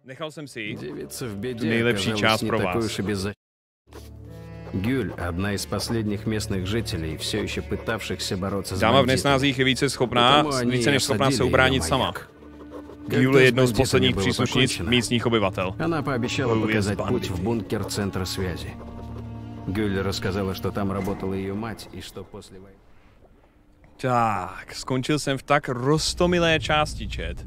Nechal jsem si Девица в беде nejlepší část оказалась pro не такой vás. уж и беззащитной. Гюль, одна из последних местных жителей, все еще пытавшихся bороться с Dáma v бандитами. nesnázích je více než schopná se осадили ubránit её sama. маяк. Gül Когда je с jednou z бандитами posledních было příslušnic покончено, místních obyvatel. она пообещала Bojuє s показать путь бандитами. в бункер Центра связи. Гюль рассказала, что там работала ее мать, и что после войны... Tak, skončil jsem v tak roztomilé části, chat.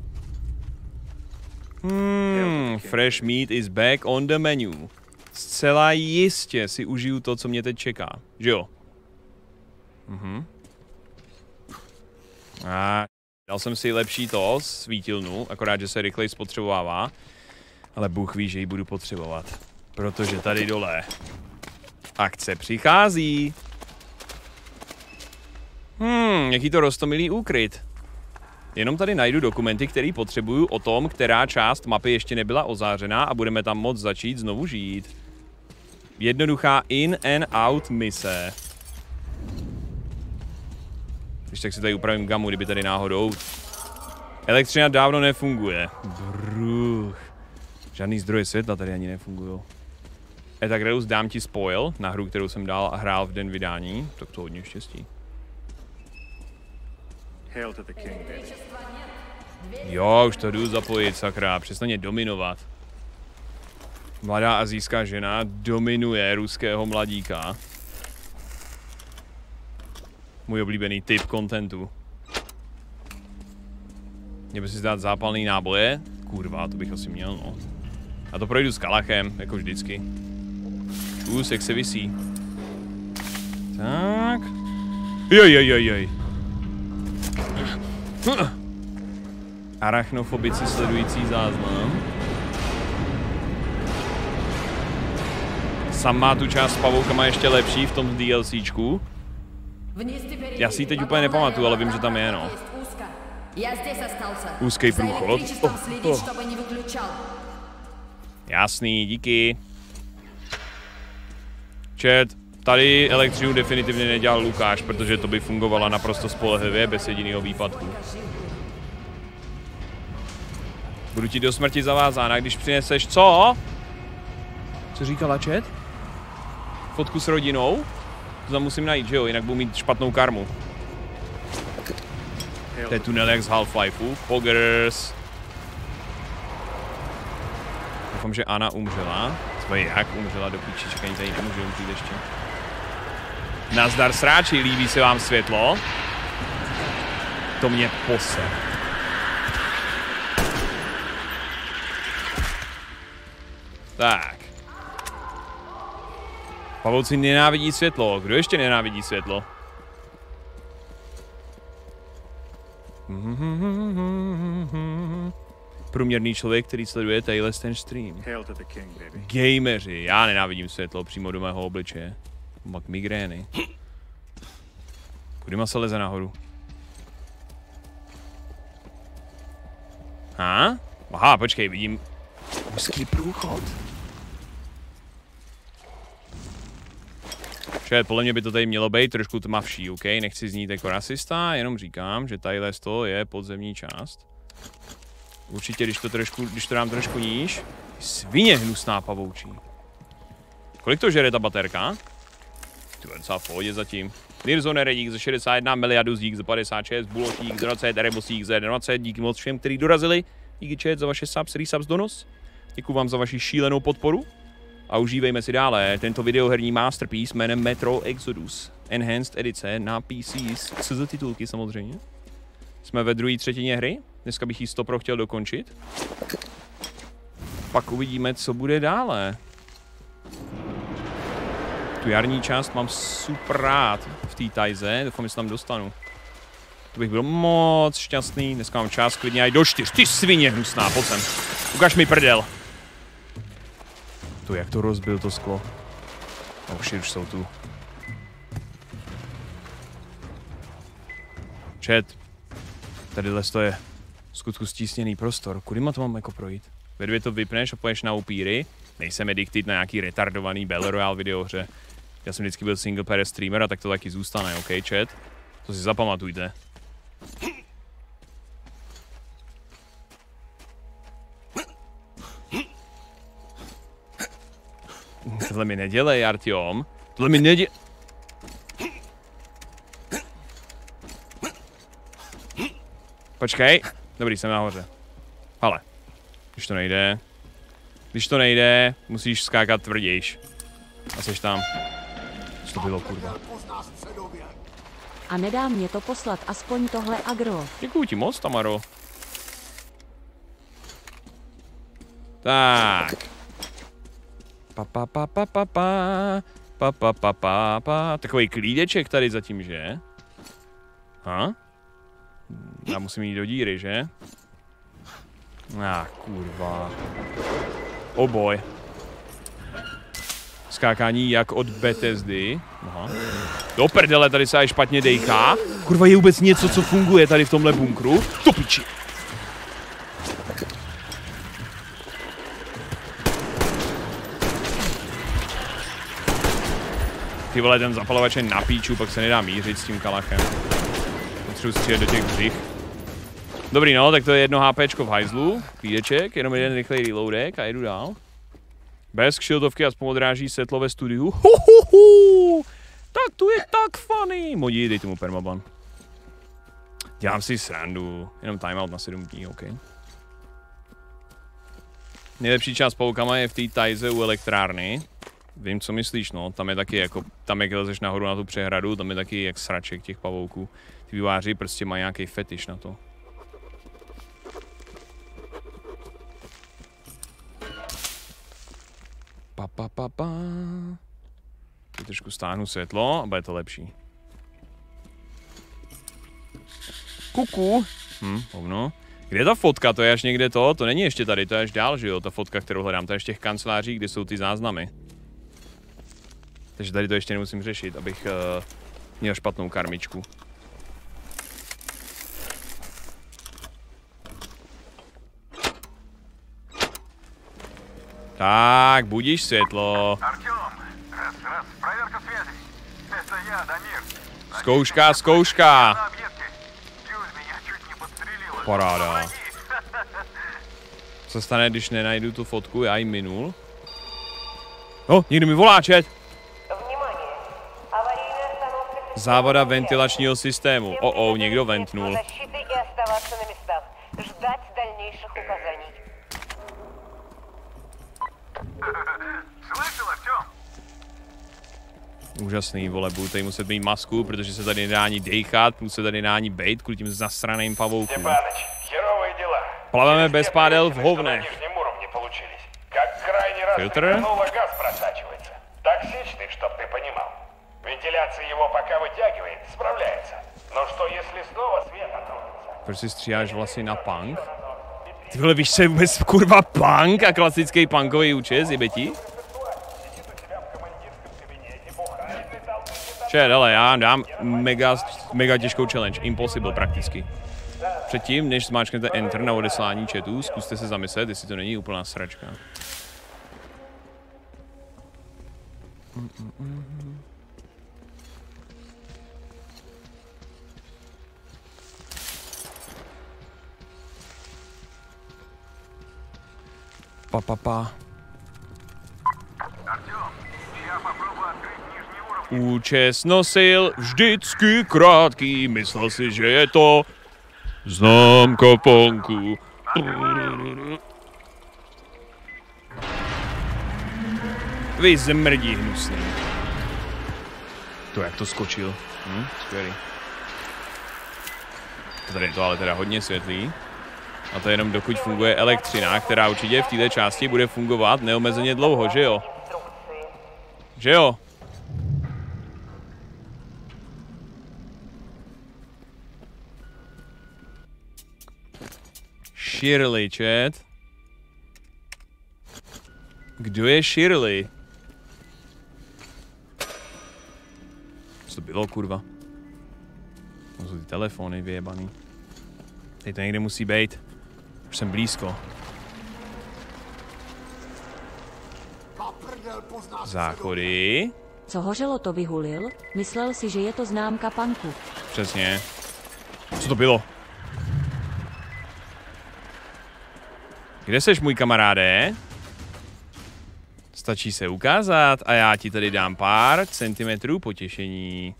Fresh meat is back on the menu. Zcela jistě si užiju to, co mě teď čeká. Že jo? A dal jsem si lepší to, svítilnu, akorát, že se rychleji spotřebovává. Ale Bůh ví, že ji budu potřebovat. Protože tady dole akce přichází. Jaký to roztomilý úkryt. Jenom tady najdu dokumenty, které potřebuju o tom, která část mapy ještě nebyla ozářená a budeme tam moct začít znovu žít. Jednoduchá in and out mise. Když tak si tady upravím gamu, kdyby tady náhodou. Elektřina dávno nefunguje. Bruch. Žádný zdroje světla tady ani nefungují. Etagreus, dám ti spoil na hru, kterou jsem dal a hrál v den vydání. Tak to hodně štěstí. Hail to the king, baby. Jo, už to jdu zapojit, sakra, přestaň mě dominovat. Mladá asijská žena dominuje ruského mladíka. Můj oblíbený typ kontentu. Měl by si dát zápalný náboje? Kurva, to bych asi měl, no. A to projdu s kalachem, jako vždycky. Jak se visí. Tak. Joj. Arachnofobici sledující záznam. Sam má tu část s pavoukama ještě lepší v tom DLCčku. Já si ji teď úplně nepamatuju, ale vím, že tam je, no. Úzký průchod. Jasný, díky. Chat, tady elektřinu definitivně nedělal Lukáš, protože to by fungovala naprosto spolehlivě, bez jediného výpadku. Budu ti do smrti zavázána, když přineseš co? Co říkala chat? Fotku s rodinou? To tam musím najít, že jo? Jinak budu mít špatnou karmu. To je tunel jak z Half-Lifeu. Poggers. Doufám, že Anna umřela. Jak umřela do píči, čekaj, tady nemůžu umřít ještě. Nazdar sráči, líbí se vám světlo? To mě pose. Tak. Pavouci nenávidí světlo. Kdo ještě nenávidí světlo? Průměrný člověk, který sleduje tadyhle ten stream. Hail to the king, baby. Gameři. Já nenávidím světlo přímo do mého obličeje. Mám migrény. Kudy se leze nahoru? Aha, počkej, vidím úzký průchod. Šet, podle mě by to tady mělo být trošku tmavší, OK? Nechci znít jako rasista, jenom říkám, že tadyhle to je podzemní část. Určitě, když to dám trošku níž. Svině hnusná pavoučí. Kolik to žere ta baterka? Ty je docela v pohodě zatím. Nirzone dík za 61, Meliadus dík za 56, Bulotík za 20, Erebosík za 20, díky moc všem, kteří dorazili. Díky chat za vaše subs, resubs donos. Děkuju vám za vaši šílenou podporu. A užívejme si dále tento videoherní masterpiece jménem Metro Exodus. Enhanced edice na PC s titulky samozřejmě. Jsme ve druhé třetině hry. Dneska bych ji 100% chtěl dokončit. Pak uvidíme, co bude dále. Tu jarní část mám super rád v té tajze. Doufám, že se tam dostanu. To bych byl moc šťastný. Dneska mám čas klidně aj do 4. Ty svině hnusná, pojď sem. Ukaž mi prdel. To jak to rozbil to sklo. Už jsou tu. Chat. Tadyhle to je v skutku stísněný prostor. Kudy to mám jako projít? Ve 2 to vypneš a poješ na upíry. Nejsem addicted na nějaký retardovaný Battle Royale videohře. Já jsem vždycky byl single player streamer a tak to taky zůstane, OK, chat? To si zapamatujte. Tohle mi nedělej, Artyom. Tohle mi nedělej. Počkej. Dobrý, jsem nahoře. Ale. Když to nejde, musíš skákat tvrdějš. A seš tam. Co to bylo, kurva? A nedá mě to poslat aspoň tohle agro. Děkuju ti moc, Tamaro. Tak. Takový klídeček tady zatím, že? Ha? Já musím jít do díry, že? Kurva. Oh boy. Skákání jak od Bethesdy. Aha. Do prdele, tady se aj špatně dejchá. Kurva, je vůbec něco, co funguje tady v tomhle bunkru? To piči. Ty vole, ten zapalovač je na píču, pak se nedá mířit s tím kalachem. Potřebuji střílet do těch břich. Dobrý, no, tak to je 1 HPčko v hajzlu. Klídeček, jenom jeden rychlej reloadek a jedu dál. Bez kšiltovky aspoň odráží světlo ve studiu. Tak to je tak funny. Modí, dejte mu permaban. Dělám si srandu. Jenom timeout na 7 dní, OK. Nejlepší část pavoukama je v té tajze u elektrárny. Vím, co myslíš, no. Tam je taky jako, tam jak lezeš nahoru na tu přehradu, tam je taky jak sraček těch pavouků. Ty vývojáři prostě mají nějaký fetiš na to. Teď trošku stáhnu světlo a bude to lepší. Kuku. Hovno. Kde je ta fotka? To je až někde to? To není ještě tady, to je až dál, že jo? Ta fotka, kterou hledám, to je ještě v těch kancelářích, kde jsou ty záznamy. Takže tady to ještě nemusím řešit, abych měl špatnou karmičku. Tak, budíš světlo. Артём, раз, проверка связи. Это я, Дамир. Zkouška, zkouška. На объекте. Юль меня чуть не подстрелила. Paráda. Co stane, když nenajdu tu fotku? Já ji minul. Někdo mi volá, chat. Závada ventilačního systému. Někdo ventnul. Úžasný, vole, budu tady muset mít masku, protože se tady nedá ani dejchat, se tady nedá ani bejt kvůli tím zasraným pavoukům. Plaveme bez pádel v hovnech. Filtr? Токсичный, чтоб ты понимал. Вентиляция его пока вытягивает, справляется. Но что если снова свет отрубится? Proč si stříháš vlasy na punk? Ty vole, víš, co je vůbec kurva punk a klasický punkový účes, jebeti? Čet, ale já dám mega těžkou challenge, impossible prakticky. Předtím, než zmáčknete enter na odeslání chatu, zkuste se zamyslet, jestli to není úplná sračka. Účes nosil vždycky krátký, myslel si, že je to známka punku. Vy zmrdí hnusný. To jak to skočil. Skvělý. Tady je to ale teda hodně světlý. A to je jenom dokud funguje elektřina, která určitě v této části bude fungovat neomezeně dlouho, že jo? Že jo? Shirley, chat. Kdo je Shirley? Co to bylo, kurva? To jsou ty telefony vyjebaný. Teď to někde musí být. Už jsem blízko. Záchody. Co hořelo, to vyhulil. Myslel si, že je to známka punku. Přesně. Co to bylo? Kde seš, můj kamaráde? Stačí se ukázat a já ti tady dám pár centimetrů potěšení.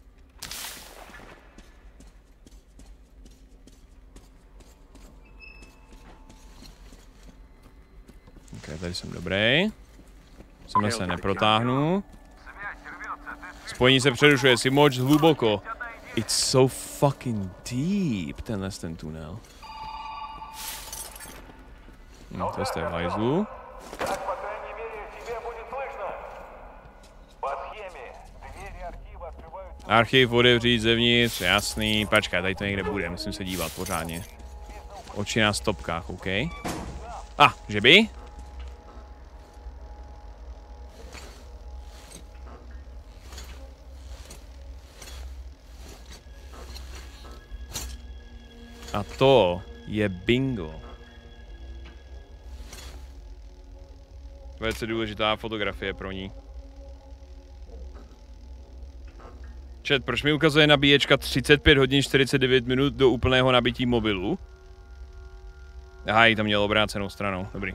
Ok, tady jsem dobrý. Sem se neprotáhnu. Spojení se přerušuje, si moc hluboko. It's so fucking deep, ten tunel. To jste v hajzlu. Archiv otevřít zevnitř, jasný. Počkej, tady to někde bude, musím se dívat pořádně. Oči na stopkách, OK. Že by? A to je bingo. Velice důležitá fotografie pro ní. Chat, proč mi ukazuje nabíječka 35 hodin 49 minut do úplného nabití mobilu? Aha, jí to mělo obrácenou stranou, dobrý.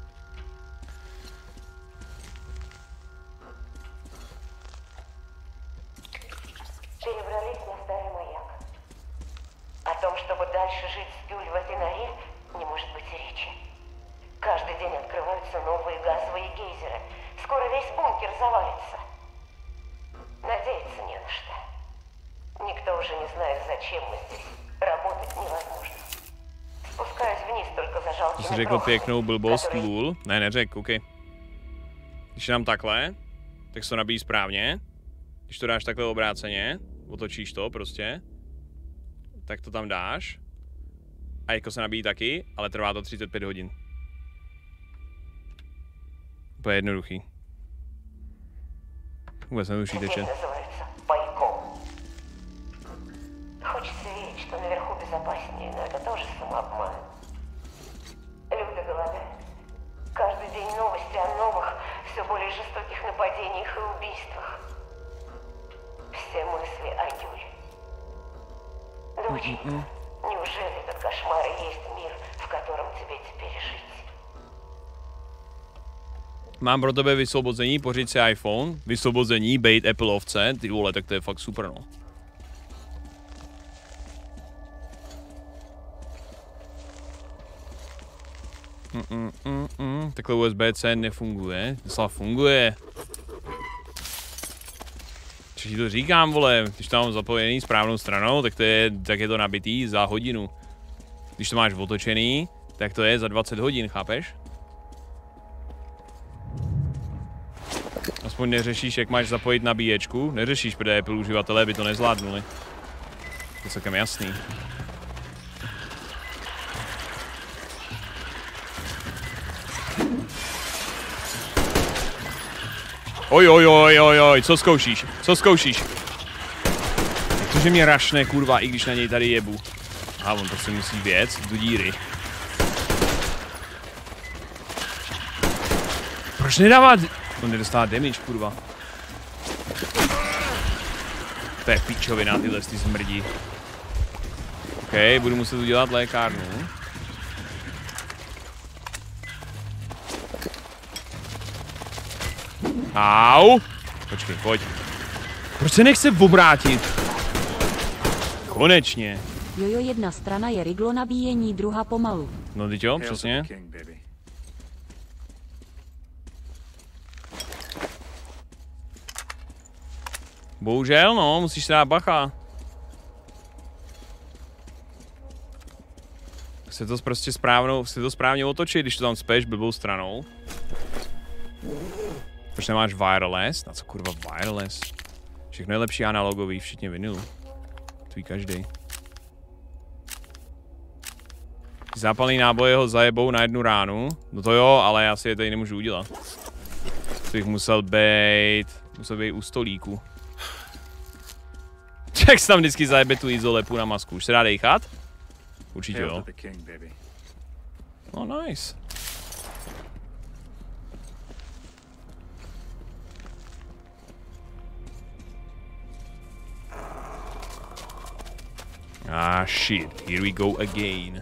To jsi řekl pěknou blbost, lůl. Ne, neřek, OK. Když dám takhle, tak se to nabíjí správně. Když to dáš takhle obráceně, otočíš to prostě, tak to tam dáš. A jako se nabíjí taky, ale trvá to 35 hodin. To je jednoduchý. Vůbec nedušíte, chat. Хочется верить, что наверху безопаснее, но это тоже самообман. Люди голодают. Каждый день новости о новых, все более жестоких нападениях и убийствах. Все мысли о Юле. Доченька, неужели этот кошмар и есть мир, в котором тебе теперь жить? Mám pro tebe vysvobození, pořiď si iPhone, vysvobození, bejt Appleovce, ty vole, tak to je fakt super, no. Takhle USB-C nefunguje, to funguje. Což to říkám, vole, když to mám zapojený správnou stranou, tak je to nabitý za hodinu. Když to máš otočený, tak to je za 20 hodin, chápeš? Aspoň neřešíš, jak máš zapojit nabíječku, neřešíš, protože Apple uživatelé by to nezvládnuli. To je celkem jasný. Oj, co zkoušíš? Co zkoušíš? Cože mě rašne, kurva, i když na něj tady jebu. Aha, on prostě musí věc do díry. Proč nedává... On nedostává damage, kurva. To je pičovina, tyhle ty smrdí. OK, budu muset udělat lékárnu. Au! Počkej, pojď. Proč se nechce obrátit? Konečně. Jojo, jedna strana je riglo nabíjení, druhá pomalu. No teď jo, přesně. Bohužel, no, musíš se dát bacha. Chce to prostě správně otočit, když to tam speš blbou stranou. Proč nemáš wireless? Na co kurva wireless? Všechno je lepší analogový, včetně vinilu. Tvý každý. Zápalný náboje ho zajebou na jednu ránu. No to jo, ale já si je tady nemůžu udělat. To bych musel být u stolíku. Jak se tam vždycky zajebe tu izolepu na masku. Už se dá dejchat? Určitě jo. Oh, nice. Ah, shit. Here we go again.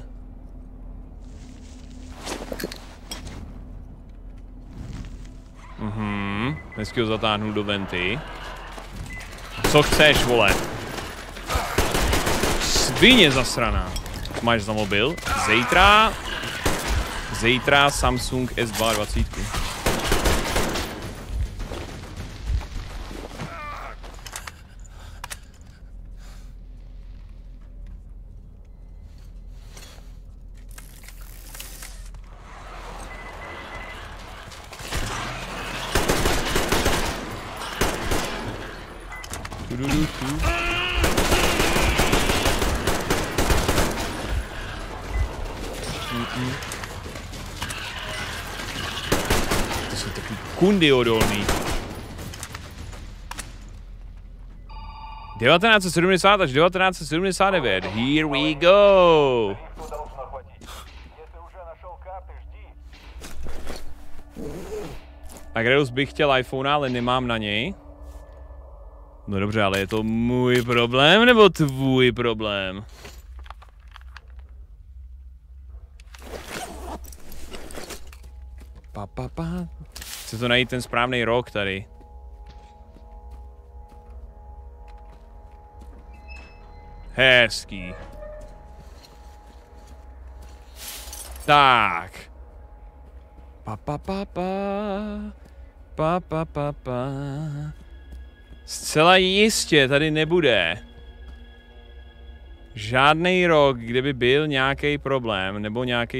Hezky ho zatáhnu do venty. Co chceš, vole? Svině zasraná. Máš za mobil? Zítra Samsung S22. To jsou takový kundy odolný. 1970 až 1979. Here we go. Agreus bych chtěl iPhone, ale nemám na něj. No dobře, ale je to můj problém, nebo tvůj problém? Chci to najít ten správný rok tady. Hezký. Tak. Zcela jistě tady nebude žádný rok, kde by byl nějaký problém, nebo nějaký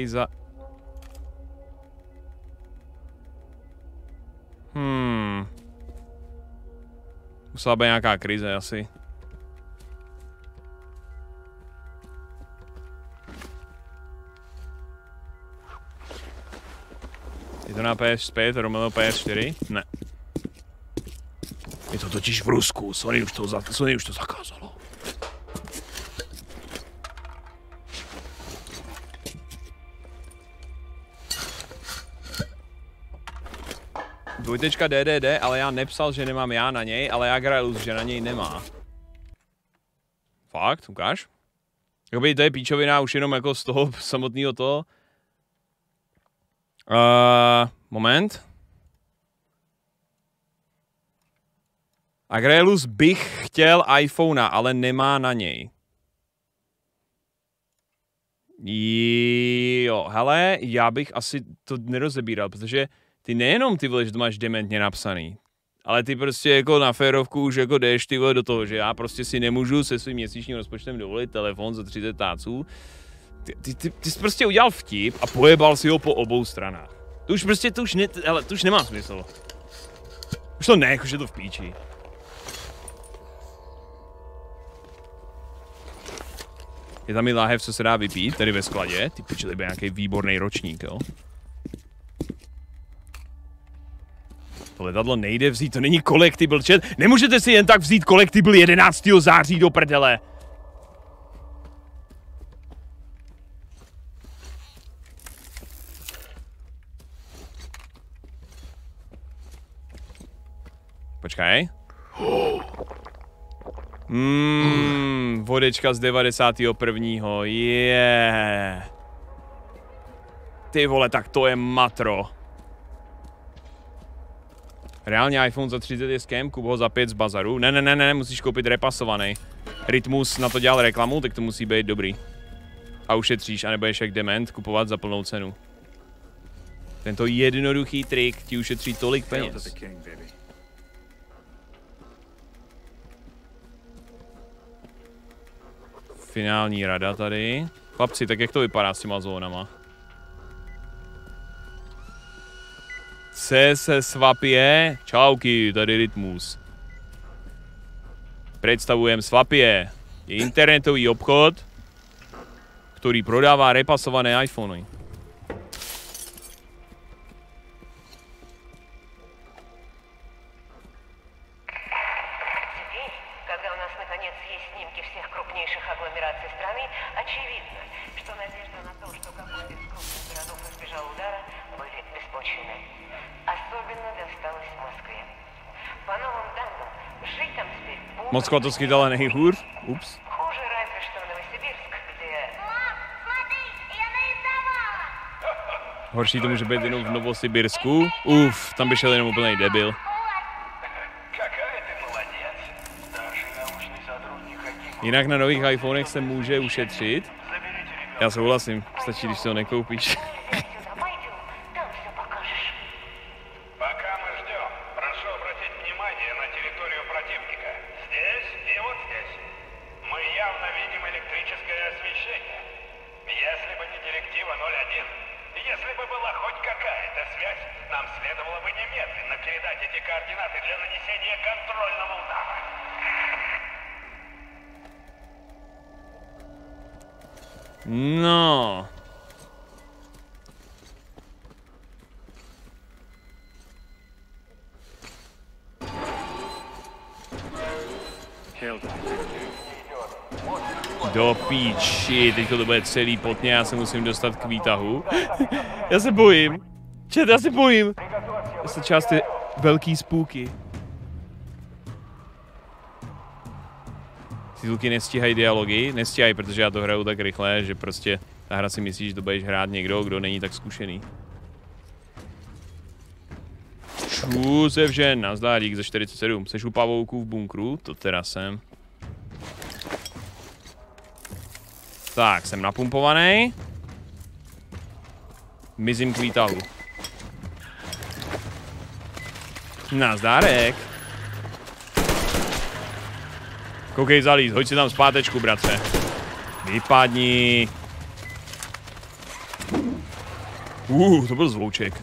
Musela být nějaká krize asi. Je to na PS5, Romeo PS4? Ne. Je to totiž v Rusku, Sony už to zakázalo. Dvojtečka DDD, ale já nepsal, že nemám já na něj, ale Agrelus, že na něj nemá. Fakt? Ukáž? Jakoby to je píčovina už jenom jako z toho samotného toho. Moment. Agrelus bych chtěl iPhonea, ale nemá na něj. Jo, hele, já bych asi to nerozebíral, protože ty nejenom ty vole, že to máš dementně napsaný, ale ty prostě jako na férovku už jako jdeš ty vole do toho, že já prostě si nemůžu se svým měsíčním rozpočtem dovolit telefon za 30 táců. Ty jsi prostě udělal vtip a pojebal si ho po obou stranách. To už nemá smysl. Už to ne, už je to v píči. Je tam i láhev, co se dá vypít, tady ve skladě. Ty piči, by nějaký výborný ročník, jo. To letadlo nejde vzít, to není collectible chat. Nemůžete si jen tak vzít collectible 11. září do prdele. Počkej. Vodečka z 91. Yeah. Ty vole, tak to je matro. Reálně iPhone za 30 je scam, kup ho za 5 z bazaru. Ne, musíš koupit repasovaný. Rytmus na to dělal reklamu, tak to musí být dobrý. A ušetříš, a nebudeš jak dement kupovat za plnou cenu. Tento jednoduchý trik ti ušetří tolik peněz. Finální rada tady. Chlapci, tak jak to vypadá s těma zónama? se Svapie. Čauky, tady Rytmus. Predstavujem Svapie. Je internetový obchod, ktorý prodává repasované iPhony. Moskva to schytala nejhůř. Ups. Horší to může být jenom v Novosibirsku. Tam by šel jenom úplnej debil. Jinak na nových iPhonech se může ušetřit. Já souhlasím, stačí, když si ho nekoupíš. Если бы была хоть какая-то связь, нам следовало бы немедленно передать эти координаты для нанесения контрольного удара. No. Do píči, teďko to bude celý potně, já se musím dostat k výtahu. Já se bojím. Čet, já se bojím. Jestli část je velký spooky. Titulky nestíhají dialogy, nestíhají, protože já to hraju tak rychle, že prostě ta hra si myslí, že to budeš hrát někdo, kdo není tak zkušený. Čusevžen, nazdár, dík za 47. Seš u pavouků v bunkru? To teda jsem. Tak, jsem napumpovaný. Mizím k výtahu. Nazdárek. Koukej zalíz, hoď si tam zpátečku, bratře. Vypadni. To byl zlouček.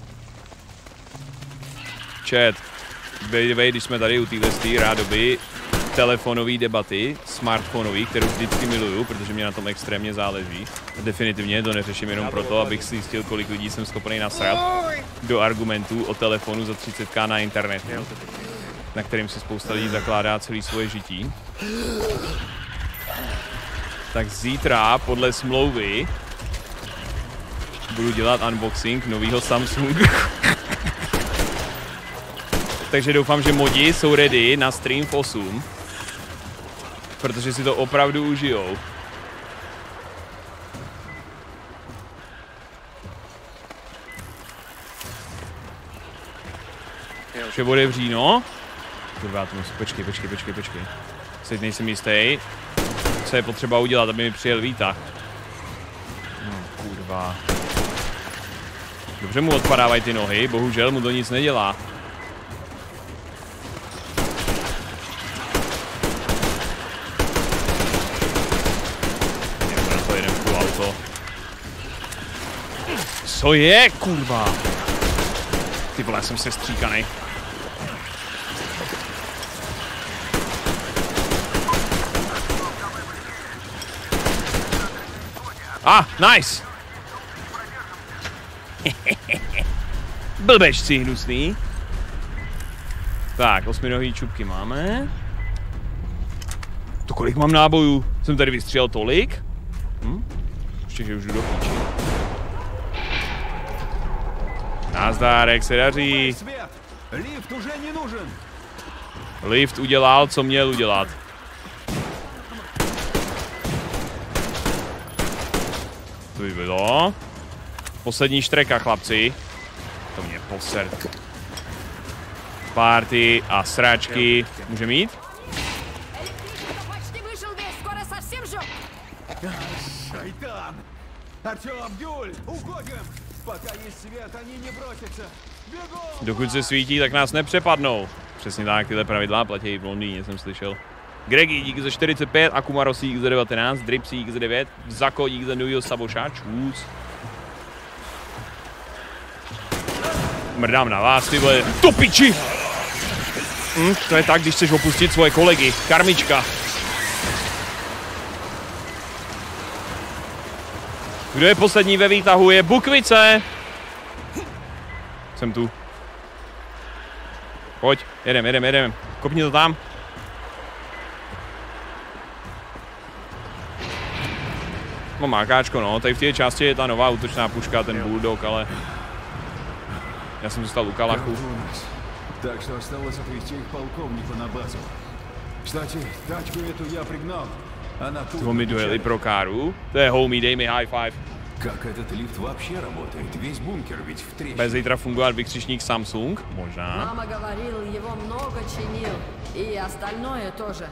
Chat. Když jsme tady u téhle rádoby telefonové debaty, smartfonový, kterou vždycky miluju, protože mě na tom extrémně záleží. Definitivně to neřeším jenom proto, abych si zjistil, kolik lidí jsem schopný nasrat do argumentů o telefonu za 30k na internetu, na kterým si spousta lidí zakládá celé svoje žití. Tak zítra, podle smlouvy, budu dělat unboxing nového Samsungu. Takže doufám, že modi jsou ready na stream v 8. Protože si to opravdu užijou. Vše otevří, no. Kurva, to musím, počkej. Teď nejsem jistý, co je potřeba udělat, aby mi přijel výtah. Kurva. Dobře mu odpadávají ty nohy, bohužel mu to nic nedělá. Co je, kurva? Ty vole, jsem se stříkanej. Nice! Blbečci hnusný. Tak, 8nohý čupky máme. To kolik mám nábojů? Jsem tady vystřelil tolik? Ještě, že už jdu do píči. Nazdárek, se daří. Lift udělal, co měl udělat. To by bylo. Poslední štreka, chlapci. To mě poser. Party a sračky. Může mít? Dokud se svítí, tak nás nepřepadnou. Přesně tak, tyhle pravidla platí v Londýně, jsem slyšel. Gregy, díky za 45, Akumarosi díky za 19, Dripsy díky za 9, Zako díky za novýho saboša, čus. Mrdám na vás, ty vole, to piči! To je tak, když chceš opustit svoje kolegy, karmička. Kdo je poslední ve výtahu, je Bukvice. Jsem tu. Pojď, jedem. Kopni to tam. Mám mákáčko, no, tady v té části je ta nová útočná puška, ten Bulldog, ale já jsem zůstal u Kalachu. Так что осталось отвезти их полковнику на базу. Кстати, тачку эту я пригнал. Она тут. To mi dojeli pro káru. To je homie, dej mi high five. Как этот лифт вообще работает? Весь бункер ведь в Bude трещине. zítra fungovat vykřičník Samsung? Možná. Мама говорил, его много чинил. И остальное тоже.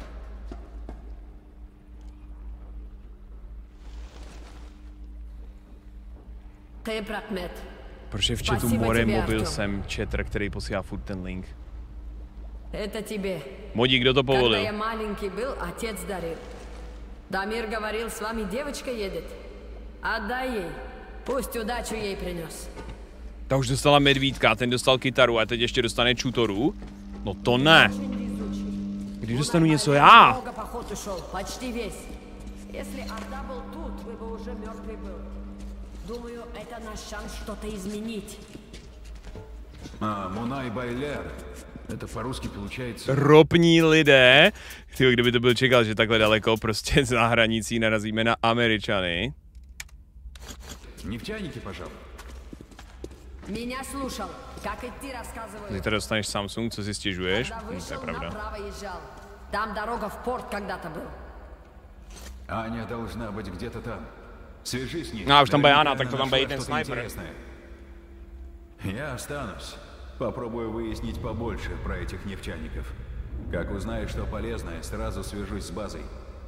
Ты брат Мэтт. Protože v chatu Spasibo more tebe, mobil Artyom. jsem chatter, který posílá furt ten link. Это тебе. Modí, kdo to Когда povolil? я маленький был, отец дарил. Дамир говорил, с вами девочка едет. Отдай ей. Пусть удачу ей принес. Ta už dostala medvídka, ten dostal kytaru a teď ještě dostane čutoru? No to ne. Když dostanu něco já? Много поход ушел, почти весь. Если Орда был тут, вы бы уже мертвый был. Думаю, это наш шанс что-то изменить. А, Мунай Байлер. Это по-русски получается... Ropní lidé. Tyjo, kdyby to byl čekal, že takhle daleko prostě za hranicí narazíme na Američany. Нефтяники, пожалуй. Меня слушал, как и ты рассказывал. Zítra dostaneš Samsung, co si stěžuješ? Когда To je вышел, pravda. направо езжал. Там дорога в порт когда-то был. Аня должна быть где-то там. Свяжись с ней. No a už tam bude Anna, Наверняка tak to она tam bude i нашла ten что-то sniper. интересное. Я останусь. Попробую выяснить побольше про этих нефтяников. Как узнаю, что полезное, сразу свяжусь с базой.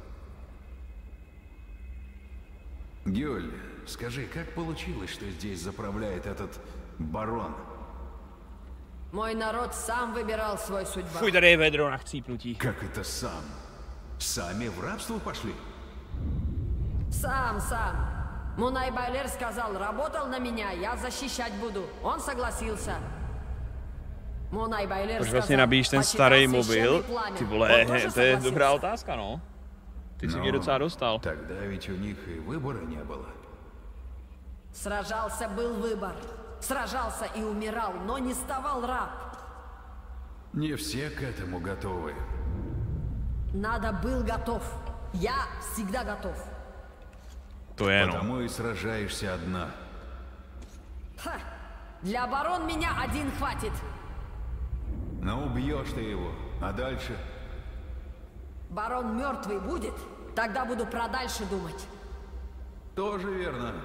Гюль, скажи, как получилось, что здесь заправляет этот барон? Мой народ сам выбирал свой судьбу. Fuj, tady je vedro na chcípnutí. Как это сам? Сами в рабство пошли? Сам. Мунай Байлер сказал, работал на меня, я защищать буду. Он согласился. Mунай Байлер Proč сказал, vlastně nabíjíš ten почитал starý священный mobil? пламя. Ty Он vole, тоже to je согласился. dobrá otázka, no. Ty jsi mě docela dostal. Тогда ведь у них и выбора не было. Сражался, был выбор. Сражался и умирал, но не ставал раб. Не все к этому готовы. Надо был готов. Я всегда готов. To je, no. Потому и сражаешься одна. Ха! Для оборон меня один хватит. Но убьешь ты его, а дальше? Барон мертвый будет, тогда буду про дальше думать. Тоже верно.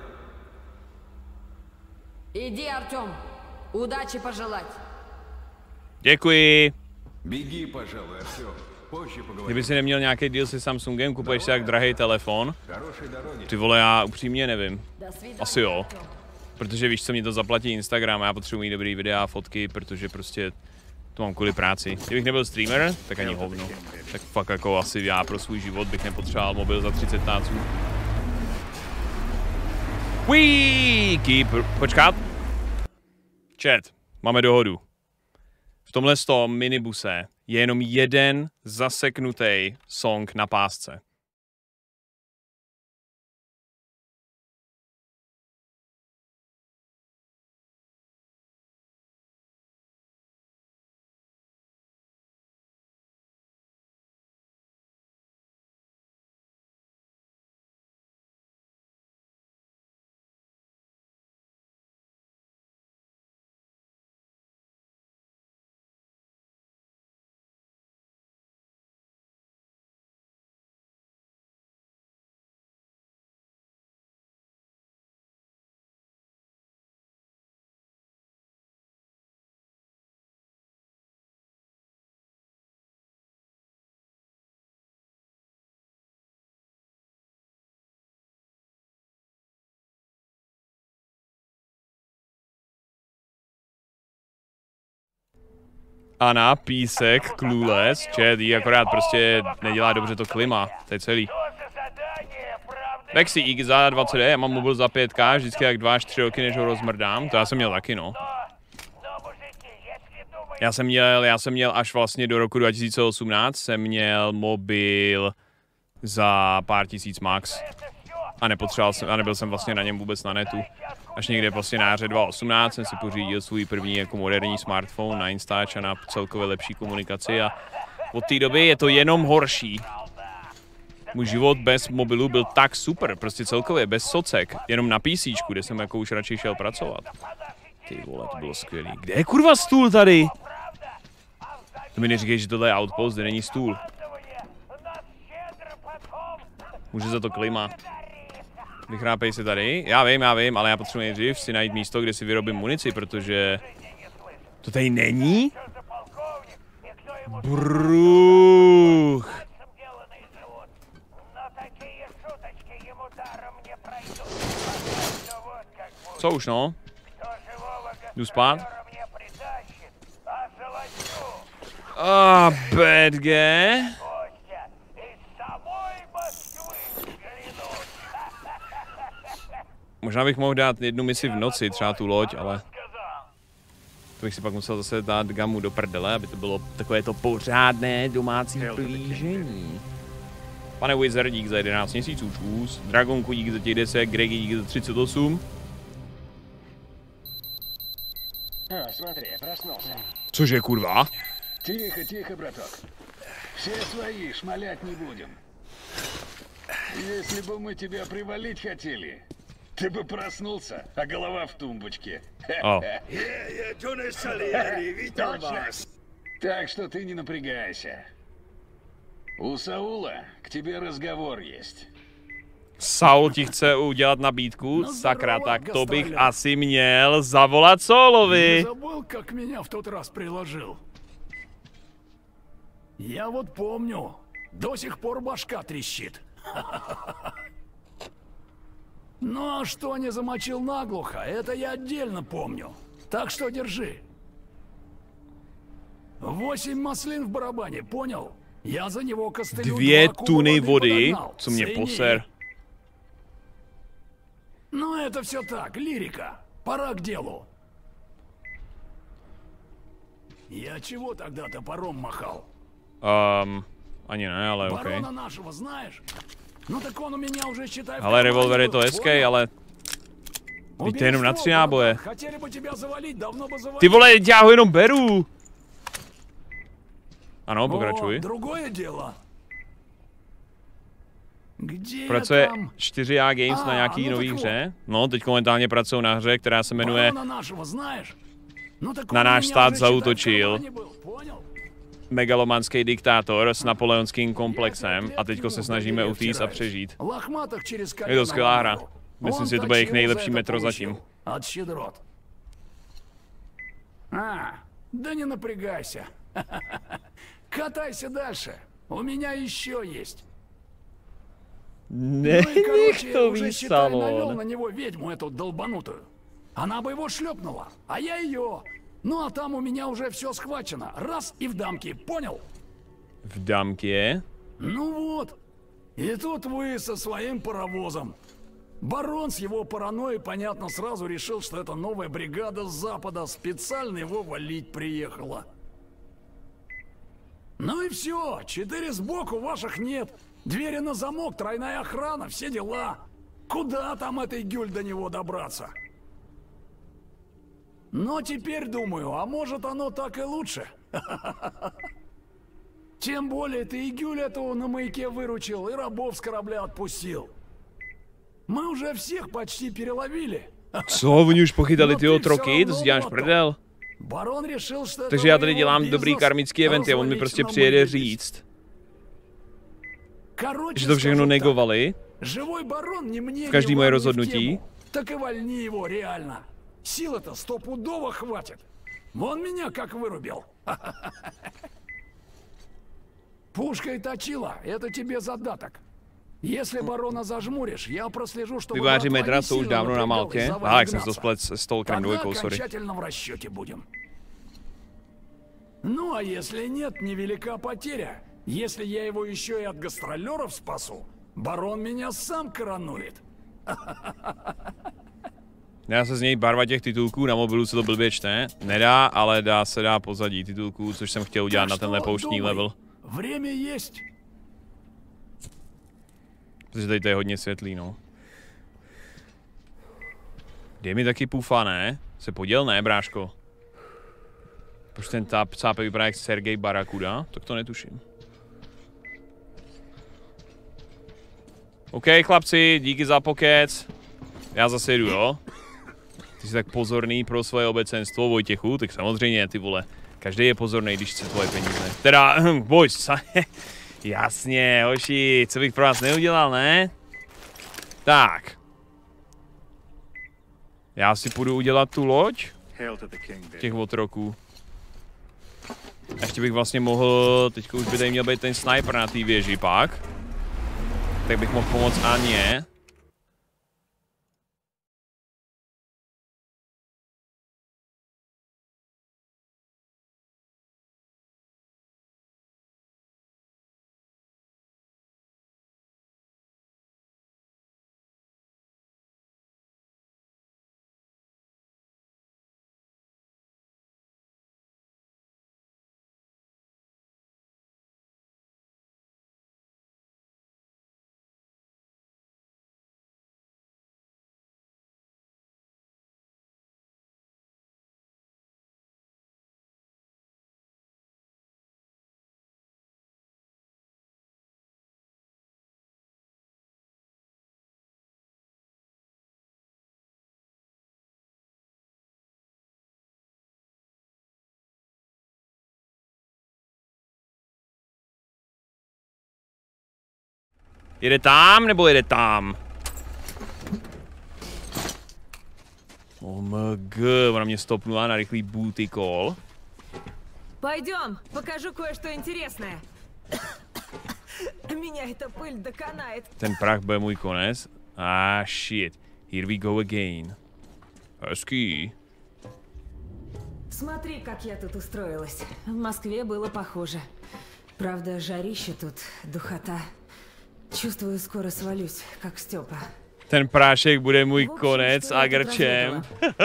Иди, Артем, удачи пожелать. Děkuji. Беги, пожалуй, Артем. Позже поговорим. Kdyby si neměl nějaký deal se Samsungem, kupuješ si jak drahý telefon. Хорошей дороги. Ty vole, já upřímně nevím. До свидания, Asi jo. Артем. Protože víš co, mě to zaplatí Instagram a já potřebuji mít dobrý videa a fotky, protože prostě to mám kvůli práci. Kdybych nebyl streamer, tak ani hovno. Tak fakt jako asi já pro svůj život bych nepotřeboval mobil za 30 táců. Počkat. Chat, máme dohodu. V tomhle minibuse je jenom jeden zaseknutý song na pásce. Ana, písek, clueless, chat, jí akorát prostě nedělá dobře to klima, to je celý. Vexy, i za 20D, já mám mobil za 5K, vždycky jak 2 až 3 roky, než ho rozmrdám, to já jsem měl taky, no. Já jsem měl až vlastně do roku 2018, jsem měl mobil za pár tisíc max. A nepotřeboval jsem, a nebyl jsem vlastně na něm vůbec na netu. Až někde vlastně na jaře 2018 jsem si pořídil svůj první jako moderní smartphone na Instač a na celkově lepší komunikaci a od té doby je to jenom horší. Můj život bez mobilu byl tak super, prostě celkově bez socek, jenom na PCčku, kde jsem jako už radši šel pracovat. Ty vole, to bylo skvělý. Kde je kurva stůl tady? To mi neříkej, že tohle je outpost, kde není stůl. Může za to klima. Vychrápej se tady. Já vím, ale já potřebuji nejdřív si najít místo, kde si vyrobím munici, protože... To tady není? Bruch. Co už no? Jdu spát? Bad guy. Možná bych mohl dát jednu misi v noci, třeba tu loď, ale... To bych si pak musel zase dát gamu do prdele, aby to bylo takové to pořádné domácí plížení. Pane Wizard, dík za 11 měsíců, čus. Dragonku, dík za těch 10, Gregi, dík za 38. Cože, kurva? Тихо, тихо, браток. Все свои, шмалять не будем. Если бы мы тебя привалить хотели, ты бы проснулся, а голова в тумбочке. Так что ты не напрягайся. У Саула к тебе разговор есть. Saul ti chce udělat nabídku? Sakra, tak to bych asi měl zavolat Saulovi. Забыл, как меня в тот раз приложил. Я вот помню. До сих пор башка трещит. Ну а что не замочил наглухо, это я отдельно помню. Так что держи. 8 маслин в барабане, понял? Я за него костылю 2 tuny vody, co mě poser. Ну это все так, лирика. Пора к делу. Я чего тогда топором махал? Ani ne, ale okej. Барона нашего знаешь? Ну tak on u mě už считай. Ale revolver je to hezký, ale... Víte jenom na 3 náboje. Ty vole, já ho jenom beru. Ano, pokračuj. Pracuje 4A Games na nějaký nový hře. No, teď momentálně pracují na hře, která se jmenuje Na náš stát zaútočil megalomanský diktátor s napoleonským komplexem a teďko se snažíme utíct a přežít. Je to skvělá hra. Myslím si, že to bude jejich nejlepší metro zatím. Да не напрягайся. Катайся дальше. У меня еще есть. Ну и, короче, уже, считай, навел на него ведьму эту долбанутую. Она бы его шлепнула, а я ее. Ну а там у меня уже все схвачено. Раз и в дамке, понял? В дамке? Ну вот. И тут вы со своим паровозом. Барон с его паранойей, понятно, сразу решил, что это новая бригада с запада специально его валить приехала. Ну и все, 4 сбоку, ваших нет. Двери на замок, тройная охрана, все дела. Куда там этой Гюль до него добраться? Но теперь думаю, а может оно так и лучше? Тем более ты и Гюль эту на маяке выручил, и рабов с корабля отпустил. Мы уже всех почти переловили. Co, oni už pochytali ty otroky, to si děláš prdel. Takže já tady dělám dobrý karmický eventy a on mi prostě přijede říct, že to všechno negovali v každý moje rozhodnutí. Tak и вольни его, реально. Силы-то стопудово хватит. Вон меня как вырубил. Пушкой точила, это тебе задаток. Если барона зажмуришь, я прослежу, чтобы Vyváří metra jsou už dávno na Maltě. Jak jsem to splet s Stalkerem 2, sorry. Окончательно в расчете будем. Ну а если нет, невелика потеря. Если я его еще и от гастролеров спасу, барон меня сам коронует. Dá se z něj barva těch titulků, na mobilu se to blbě čte. Nedá, ale dá se dá pozadí titulků, což jsem chtěl udělat na tenhle pouštní level. Время есть. Protože tady to je hodně světlý, no. Dej mi taky pufa, ne? Se poděl, ne, bráško? Proč ten cápek vypadá jak Sergej Barakuda? Tak to netuším. OK, chlapci, díky za pokec. Já zase jdu, jo? Ty jsi tak pozorný pro svoje obecenstvo, Vojtěchu, tak samozřejmě, ty vole. Každý je pozorný, když chce tvoje peníze. Teda, boys, jasně, hoši, co bych pro vás neudělal, ne? Tak, Já si půjdu udělat tu loď Hail to the king, baby. těch otroků. Ještě bych vlastně mohl, teďka už by tady měl být ten sniper na té věži pak. Tak bych mohl pomoct Aně. Jede tam, nebo jede tam? OMG, ona mě stopnula na rychlý booty call. Пойдем, покажу кое-что интересное. Меня эта пыль доконает. Ten prach bude můj konec. Ah, shit. Here we go again. Hezký. Смотри, как я тут устроилась. В Москве было похоже. Правда, жарище тут, духота. Чувствую, скоро свалюсь, как Степа. Ten prášek bude můj konec a grčem.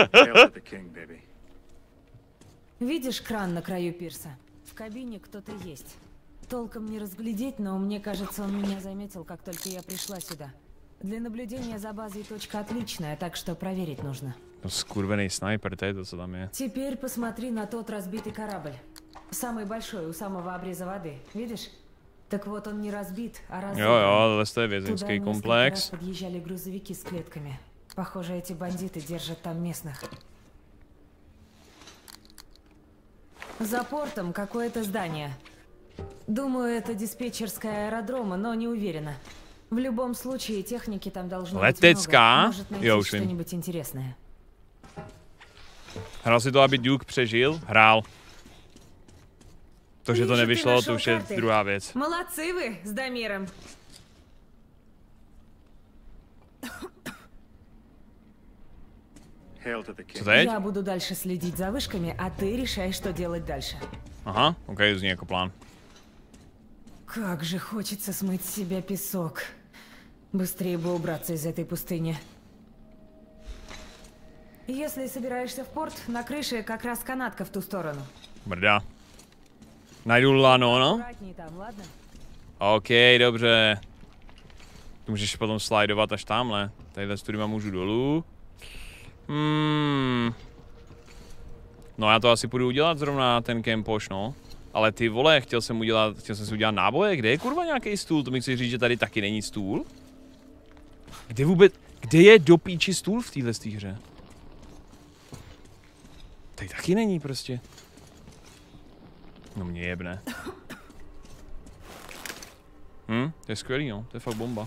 Видишь кран на краю пирса? В кабине кто-то есть. Толком не разглядеть, но мне кажется, он меня заметил, как только я пришла сюда. Для наблюдения за базой точка отличная, так что проверить нужно. No skurvený sniper, to je to, co tam je. Теперь посмотри на тот разбитый корабль. Самый большой, у самого обреза воды. Видишь? Так вот, он не разбит, а разобран. Jo, to je vězeňský komplex. Туда подъезжали грузовики с клетками. Похоже, эти бандиты держат там местных. За портом какое-то здание. Думаю, это диспетчерская аэродрома, но не уверена. В любом случае, техники там должно быть много. Может найти что-нибудь интересное. Hrál si to, aby Duke přežil? Hrál. To, že to nevyšlo, to už je druhá věc. Молодцы вы с Дамиром. Co teď? Я буду дальше следить за вышками, а ты решай, что делать дальше. Aha, ok, zní jako plán. Как же хочется смыть с себя песок. Быстрее бы убраться из этой пустыни. Если собираешься в порт, на крыше как раз канатка в ту сторону. Brda. Najdu lano, no? Аккуратней там, ладно? OK, dobře. Tu můžeš potom slidovat až tamhle. Tadyhle s tudima můžu dolů. No já to asi půjdu udělat zrovna ten kempoš, no. Ale ty vole, chtěl jsem si udělat náboje. Kde je kurva nějaký stůl? To mi chci říct, že tady taky není stůl? Kde je do píči stůl v téhle hře? Tady taky není prostě. No mě jebne. To je skvělý, no. To je fakt bomba.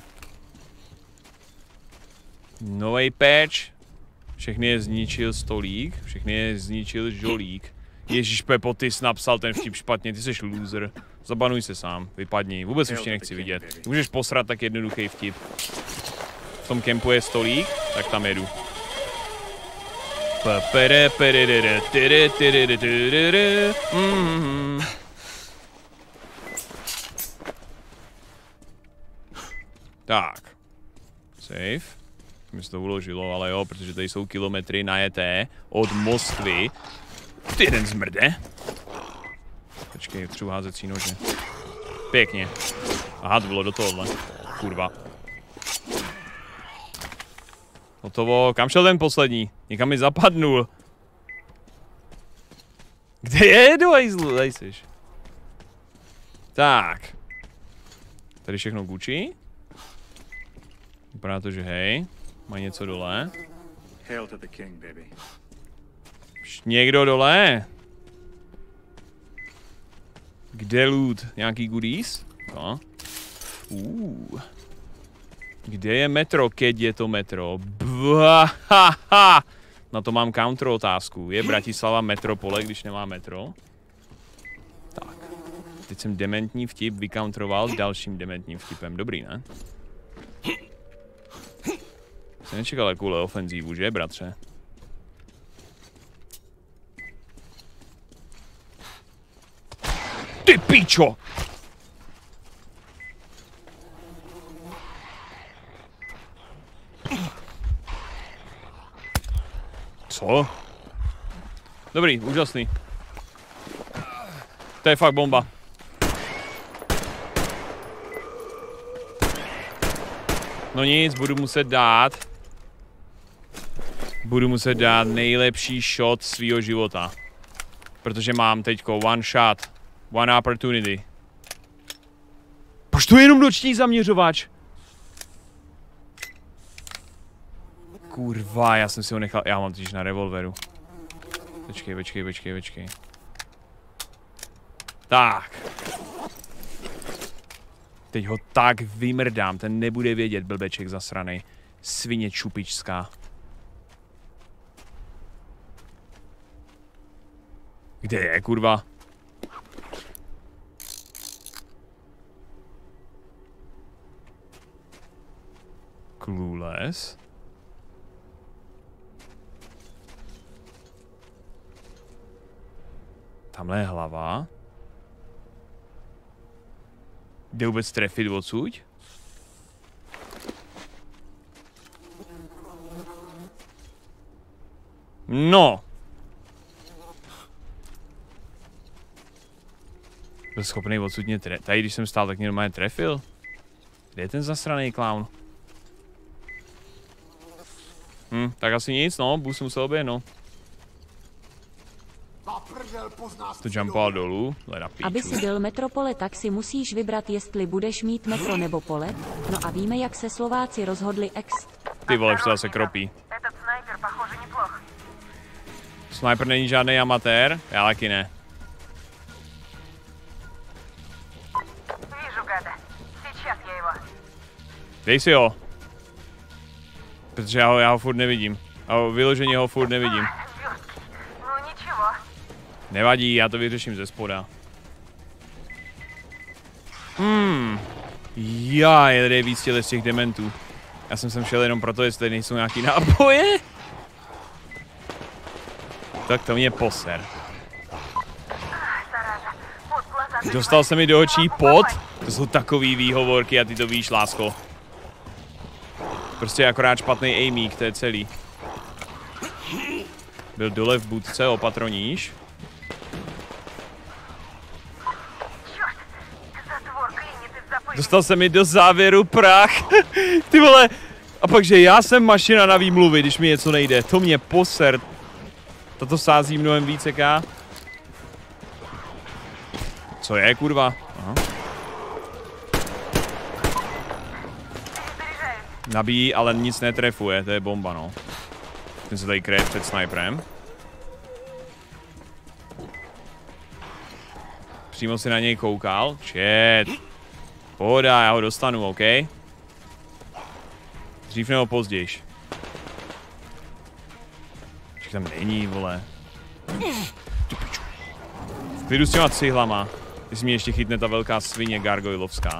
Nový patch. Všechny je zničil stolík. Všechny je zničil žolík. Ježíš Pepo, ty jsi napsal ten vtip špatně, ty jsi loser. Zabanuj se sám, vypadni. Vůbec už tě nechci vidět. Můžeš posrat tak jednoduchý vtip. V tom kempu je stolík, tak tam jedu. Tak. Safe. Mi se to uložilo, ale jo, protože tady jsou kilometry najeté od Moskvy. Ty jeden zmrde. Počkej, třeba házecí nože. Pěkně. Aha, to bylo do tohohle. Kurva. Hotovo. Kam šel ten poslední? Někam mi zapadnul. Kde je do hajzlu? Tady jsi. Tak. Tady všechno Gucci. Vypadá to, že hej. Má něco dole. Hail to the king, baby. Někdo dole? Kde loot? Nějaký goodies? No. Kde je metro? Keď je to metro? Bvahaha! Na to mám counter otázku. Je Bratislava metropole, když nemá metro? Tak. Teď jsem dementní vtip vycounteroval dalším dementním vtipem. Dobrý, ne? Jsem nečekal takovouhle ofenzívu, že, bratře? Ty pičo! Co? Dobrý, úžasný. To je fakt bomba. No nic, budu muset dát nejlepší shot svýho života. Protože mám teďko one shot, one opportunity. Proč to je jenom noční zaměřovač? Kurva, já jsem si ho nechal, já mám totiž na revolveru. Počkej. Tak. Teď ho tak vymrdám, ten nebude vědět, blbeček zasranej. Svině čupičská. Kde je, kurva? Clueless. Tamhle je hlava. Jde vůbec trefit odsud? No. Byl schopný odsud mě trefit. Tady, když jsem stál, tak mě normálně trefil. Kde je ten zasraný clown? Tak asi nic, no. Budu se musel oběhnout. To jumpoval dolů, leda píču. Aby si byl metropole, tak si musíš vybrat, jestli budeš mít metro nebo pole. No a víme, jak se Slováci rozhodli Ty vole, to zase kropí. Sniper není žádný amatér, já taky ne. Dej si ho. Protože já ho furt nevidím. A vyloženě ho furt nevidím. Nevadí, já to vyřeším ze spoda. Já je tady víc z těch dementů. Já jsem sem šel jenom proto, jestli nejsou nějaký náboje. Tak to mě poser. Dostal se mi do očí pot. To jsou takový výhovorky a ty to víš, lásko. Prostě akorát špatný aimík, to je celý. Byl dole v budce, opatroníš. Dostal se mi do závěru prach. Ty vole. A pak, že já jsem mašina na výmluvy, když mi něco nejde. To mě poser. Tato sází mnohem více, ká. Co je, kurva? Aha. Nabíjí, ale nic netrefuje, to je bomba, no. Ten se tady kryje před sniperem. Přímo si na něj koukal. Shit. Pohoda, já ho dostanu, OK? Dřív nebo později. Však tam není, vole. V klidu s těma cihlama. Když mě ještě chytne ta velká svině gargoylovská.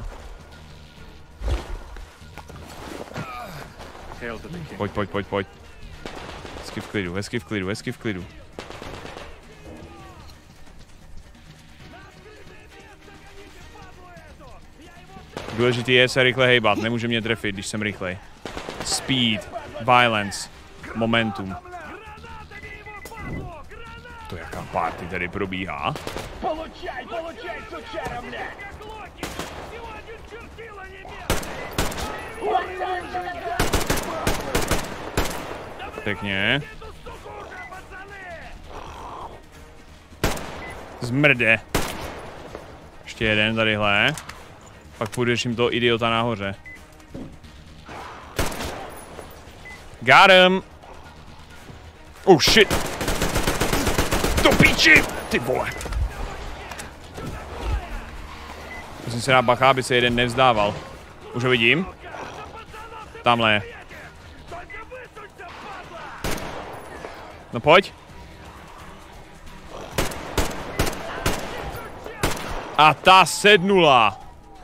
Pojď. Hezky v klidu. Důležitý je se rychle hejbat, nemůže mě trefit, když jsem rychlej. Speed, violence, momentum. To jaká party tady probíhá? Pěkně. Zmrde. Ještě jeden tadyhle. Pak půjdeš jim toho idiota nahoře. Got him! Oh shit! Do píči! Ty vole! Musím si dát bacha, aby se jeden nevzdával. Už ho vidím. Tamhle je. No pojď. A ta sednula.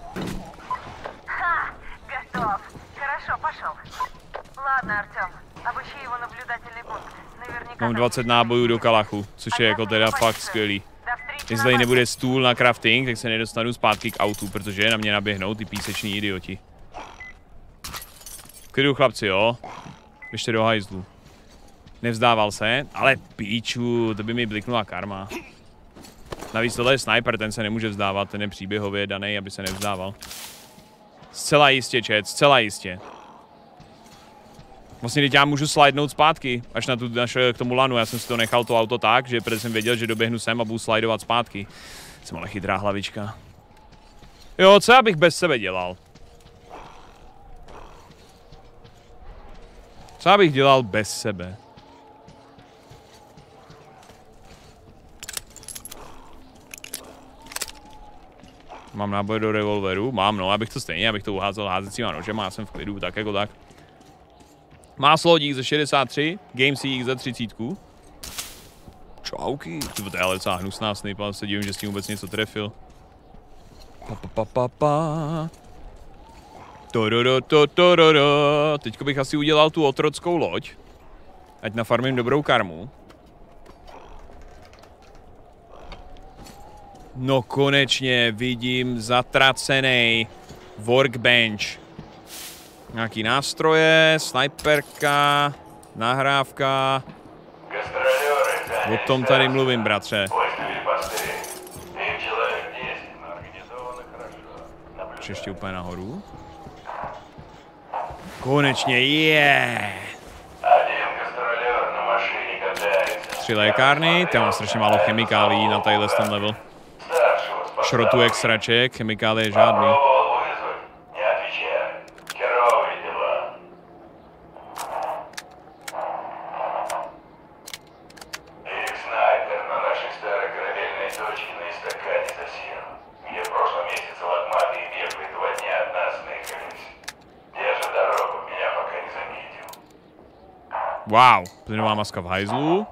Ха, готов. Хорошо, пошел. Ладно, Артем, обыщи его наблюдательный пункт. Наверняка... Mám 20 nábojů do kalachu, což je jako teda fakt skvělý. Jestli tady nebude stůl na crafting, tak se nedostanu zpátky k autu, protože na mě naběhnou ty píseční idioti. Klidu chlapci, jo. Běžte do hajzlu. Nevzdával se, ale píču, to by mi bliknula karma. Navíc tohle je sniper, ten se nemůže vzdávat, ten je příběhově daný, aby se nevzdával. Zcela jistě, chat, zcela jistě. Vlastně teď já můžu slidenout zpátky, až k tomu lanu, já jsem si to nechal to auto tak, že protože jsem věděl, že doběhnu sem a budu slidovat zpátky. Jsem ale chytrá hlavička. Jo, co já bych bez sebe dělal? Co já bych dělal bez sebe? Mám náboj do revolveru? Mám, no, abych to stejně, abych to uházel házecíma nožema, já jsem v klidu, tak jako tak. Máslodík ze 63, Gamesík za 30. Čauky, to je ale docela hnusná snipa, se divím, že s tím vůbec něco trefil. Teďko bych asi udělal tu otrockou loď, ať nafarmím dobrou karmu. No konečně vidím zatracený workbench. Nějaký nástroje, snajperka, nahrávka. O tom tady mluvím, bratře. Ještě úplně nahoru. Konečně, je. 3 lékárny, tam mám strašně málo chemikálií na tadyhle ten level. Šrotu extraček, chemikálie žádný. Wow, plynová maska v hajzlu.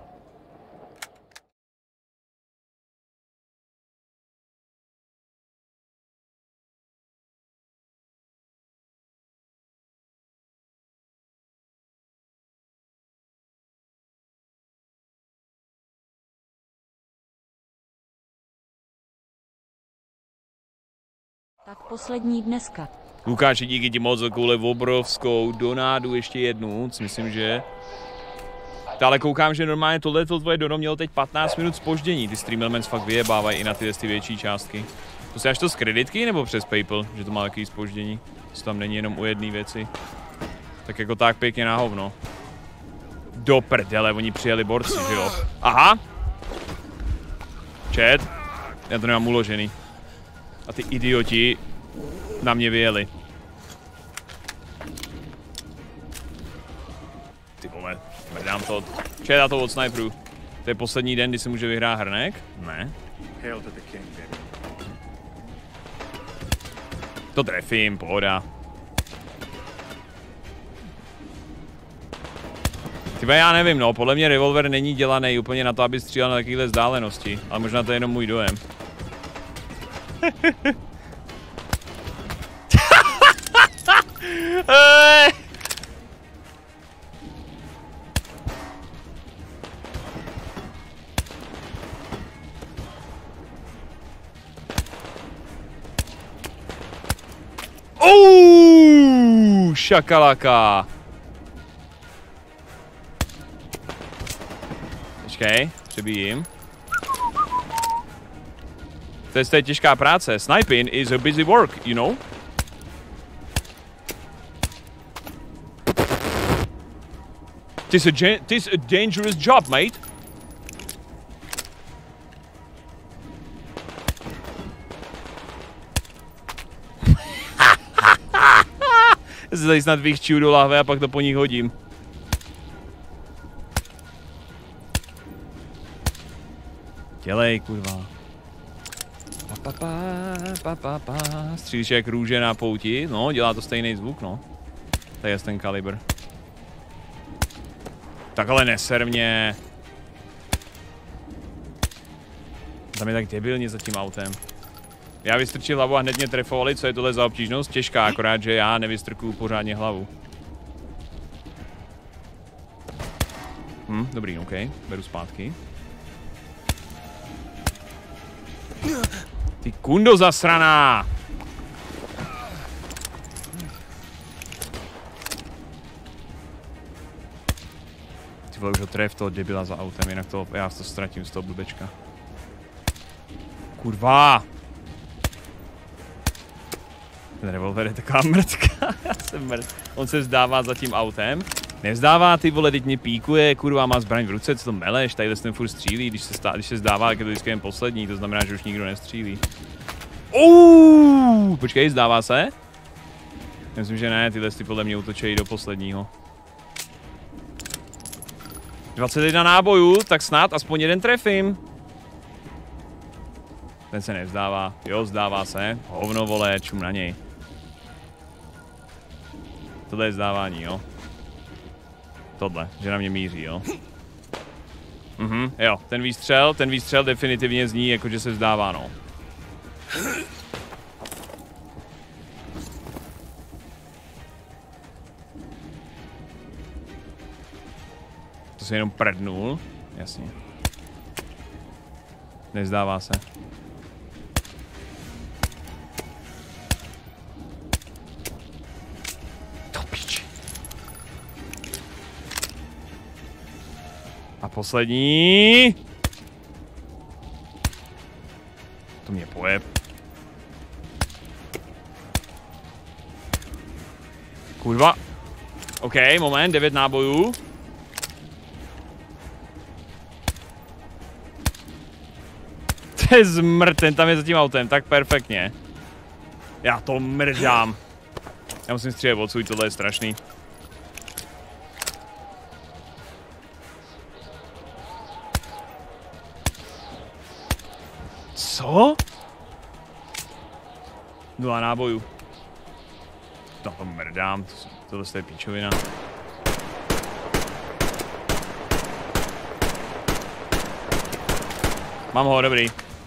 Tak poslední dneska. Lukáši, díky ti moc za koule obrovskou donádu, ještě jednu, myslím, že... Ale koukám, že normálně tohleto tvoje dono mělo teď 15 minut zpoždění, ty Stream Elements fakt vyjebávají i na ty větší částky. To si až to z kreditky nebo přes PayPal, že to má takový zpoždění, co tam není jenom u jedné věci. Tak jako tak pěkně na hovno. Do prdele, oni přijeli borci, že jo? Aha! Chat, já to nemám uložený. A ty idioti na mě vyjeli. Ty vole, mrdám to. Četá to od sniperů. To je poslední den, kdy se může vyhrát hrnek? Ne. To trefím, pohoda. Tyba já nevím, no, podle mě revolver není dělaný úplně na to, aby střílel na takovéhle vzdálenosti. Ale možná to je jenom můj dojem. Šakalaka. Počkej, přebíjím. To je těžká práce. Sniping is a busy work, you know? This a dangerous job, mate. Já se tady snad vychčiju do lahve a pak to po nich hodím. Dělej, kurva. Střílíš jak růže na pouti? No, dělá to stejný zvuk, no. Tady je ten kalibr. Tak ale neser mě. Tam je tak debilně za tím autem. Já vystrčil hlavu a hned mě trefovali, co je tohle za obtížnost? Těžká, akorát, že já nevystrkuju pořádně hlavu. Dobrý, OK, beru zpátky. Ty kundo zasraná! Ty vole, už ho tref toho debila za autem, jinak to, já to ztratím z toho blbečka. Kurva! Ten revolver je taková mrtka, já jsem mrt. On se vzdává za tím autem. Nevzdává, ty vole, teď mě píkuje, kurva, má zbraň v ruce, co to meleš, tady ten furt střílí, když se zdává, tak je to vždycky jen poslední, to znamená, že už nikdo nestřílí. Počkej, zdává se? Myslím, že ne, tyhle podle mě útočí do posledního. 21 nábojů, tak snad aspoň jeden trefím. Ten se nevzdává, jo, zdává se, hovno vole, čum na něj. Tohle je zdávání, jo. Tohle, že na mě míří, jo. Jo, ten výstřel definitivně zní, jako že se vzdává, no. To se jenom prdnul, jasně. Nezdává se. A poslední. To mě pojeb. Kurva. OK, moment, 9 nábojů. To je zmrt, ten tam je za tím autem, tak perfektně. Já to mrdám. Já musím střílet odsud, tohle je strašný. Co? 0 nábojů. To mrdám, tohle je píčovina. Mám ho, dobrý.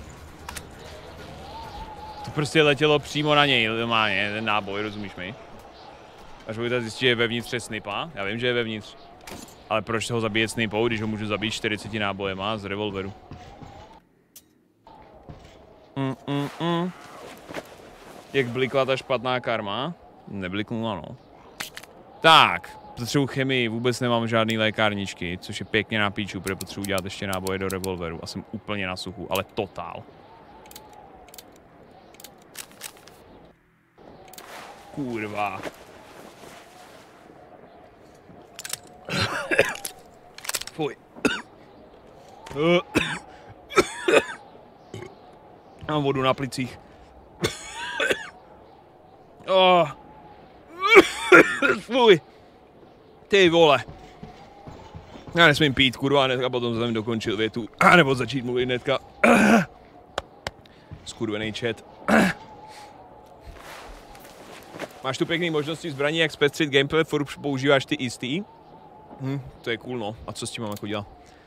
To prostě letělo přímo na něj, normálně, ten náboj, rozumíš mi? Až budete zjistit, že je vevnitř snipa, já vím, že je vevnitř. Ale proč ho zabíjet snipou, když ho můžu zabít 40 nábojema z revolveru? Jak blikla ta špatná karma? Nebliknula, no. Tak, potřebuji chemii, vůbec nemám žádný lékárničky, což je pěkně na píču, protože potřebuji dělat ještě náboje do revolveru a jsem úplně na suchu, ale totál. Kurva. Fuj. Mám vodu na plicích. Oh. Fuj. Ty vole. Já nesmím pít, kurva, a potom jsem dokončil větu. A nebo začít mluvit hnedka. Skurvený chat. Máš tu pěkný možnosti zbraní, jak zpestřit gameplay, furt používáš ty istý. To je cool, no. A co s tím mám jako dělat?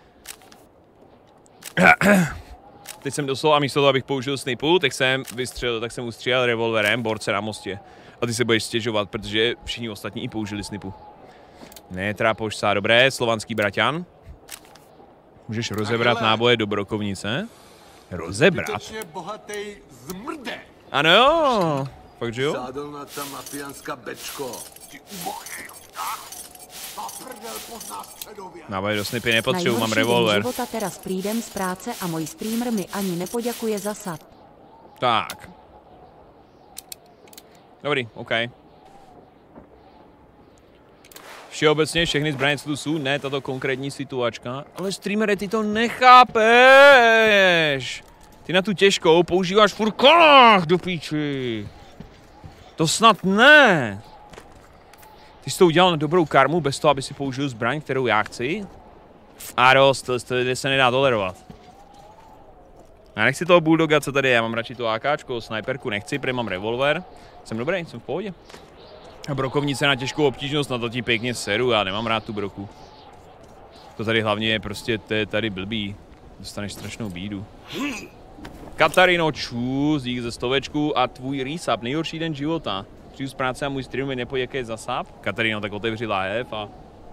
Teď jsem doslova, a místo toho, abych použil snipu, tak jsem ustřílel revolverem borce na mostě. A ty se budeš stěžovat, protože všichni ostatní i použili snipu. Ne, trápoš se, dobré, slovanský braťan. Můžeš rozebrat náboje do brokovnice. Rozebrat? Bohatý zmrde. Ano jo, fakt že jo? Sádl na ta mafiánská bečko. Ty ubochej, tak? Náboje do snipy nepotřebuji, mám revolver. Života teraz přijdem z práce a můj streamer mi ani nepoděkuje za sad. Tak. Dobrý, OK. Všeobecně všechny zbraně, co tu jsou, ne tato konkrétní situačka. Ale streamere, ty to nechápeš. Ty na tu těžkou používáš furt kolách do píči. To snad ne. Ty jsi to udělal na dobrou karmu, bez toho, aby si použil zbraň, kterou já chci? A dost, to se nedá tolerovat. Já nechci toho bulldoga, co tady je, já mám radši tu AKčko, sniperku nechci, protože mám revolver. Jsem dobrý, jsem v pohodě. A brokovnice na těžkou obtížnost, na to ti pěkně seru, já nemám rád tu broku. To tady hlavně je prostě, to je tady blbý. Dostaneš strašnou bídu. Katarino, čus, dík za 100 a tvůj resub, nejhorší den života. Přijdu z práce a můj stream mi nepoděkej za sub. Katarino, tak otevři live a...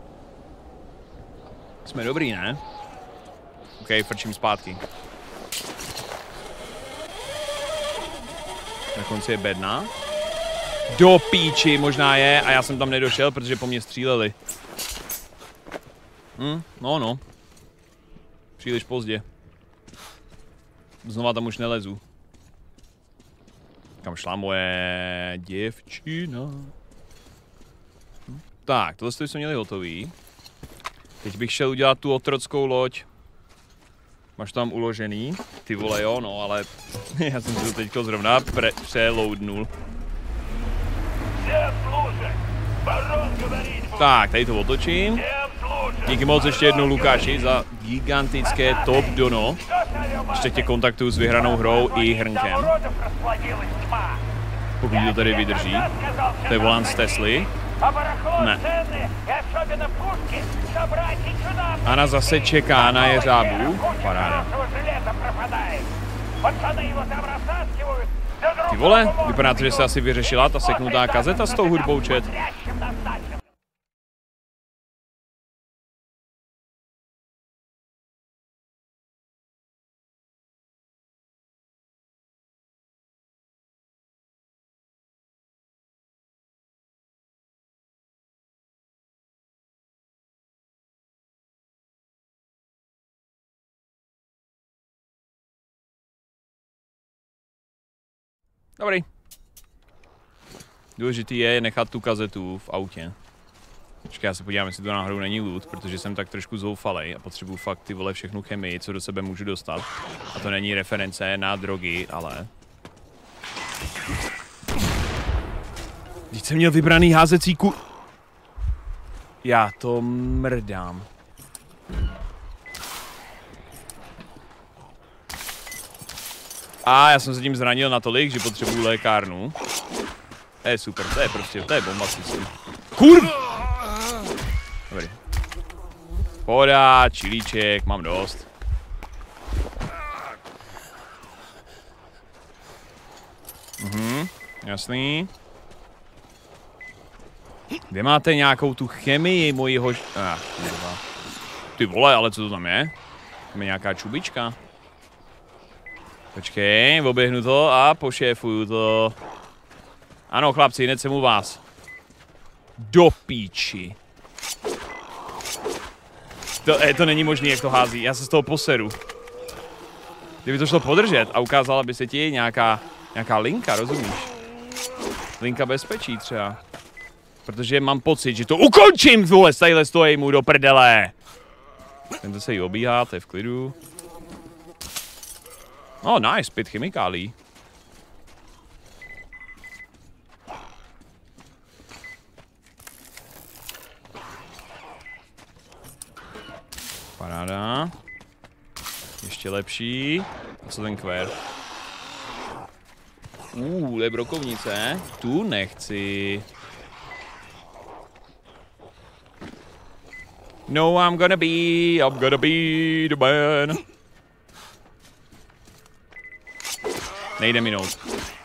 Jsme dobrý, ne? OK, frčím zpátky. Na konci je bedna. Do píči, možná je, a já jsem tam nedošel, protože po mně stříleli. No. Příliš pozdě. Znova tam už nelezu. Kam šla moje děvčina? Tak, tohle jsme měli hotový. Teď bych šel udělat tu otrockou loď. Máš tam uložený? Ty vole, jo, no, ale já jsem si to teďko zrovna přeloadnul. Tak, tady to otočím. Díky moc ještě jednou Lukáši za gigantické top dono. Ještě tě kontaktuju s vyhranou hrou i hrnkem. Pokud to tady vydrží. To je volant z Tesly. Ne. Ana zase čeká na jeřábu. Paráda. Ty vole, vypadá to, že se asi vyřešila ta seknutá kazeta s tou hudbou, chat. Dobrý. Důležitý je nechat tu kazetu v autě. Počkej, já se podívám, jestli to náhodou není loot, protože jsem tak trošku zoufalej a potřebuji fakt ty vole všechnu chemii, co do sebe můžu dostat. A to není reference na drogy, ale... Když jsem měl vybraný házecí Já to mrdám. A já jsem se tím zranil natolik, že potřebuju lékárnu. To je super, to je bomba systém. Kurv! Dobrý. Pohoda, čilíček, mám dost. Jasný. Kde máte nějakou tu chemii mojího... Ty vole, ale co to tam je? Tam je nějaká čubička. Počkej, oběhnu to a pošéfuju to. Ano, chlapci, hned jsem u vás. Do píči. To není možný, jak to hází. Já se z toho poseru. Kdyby to šlo podržet a ukázala by se ti nějaká linka, rozumíš? Linka bezpečí třeba. Protože mám pocit, že to ukončím, vole, tadyhle stojí mu do prdele. Tento se jí obíhá, to je v klidu. Oh, nice, 5 chemikálí. Paráda. Ještě lepší. A co ten kvér? To je brokovnice. Tu nechci. No, I'm gonna be the man. Nejde minout.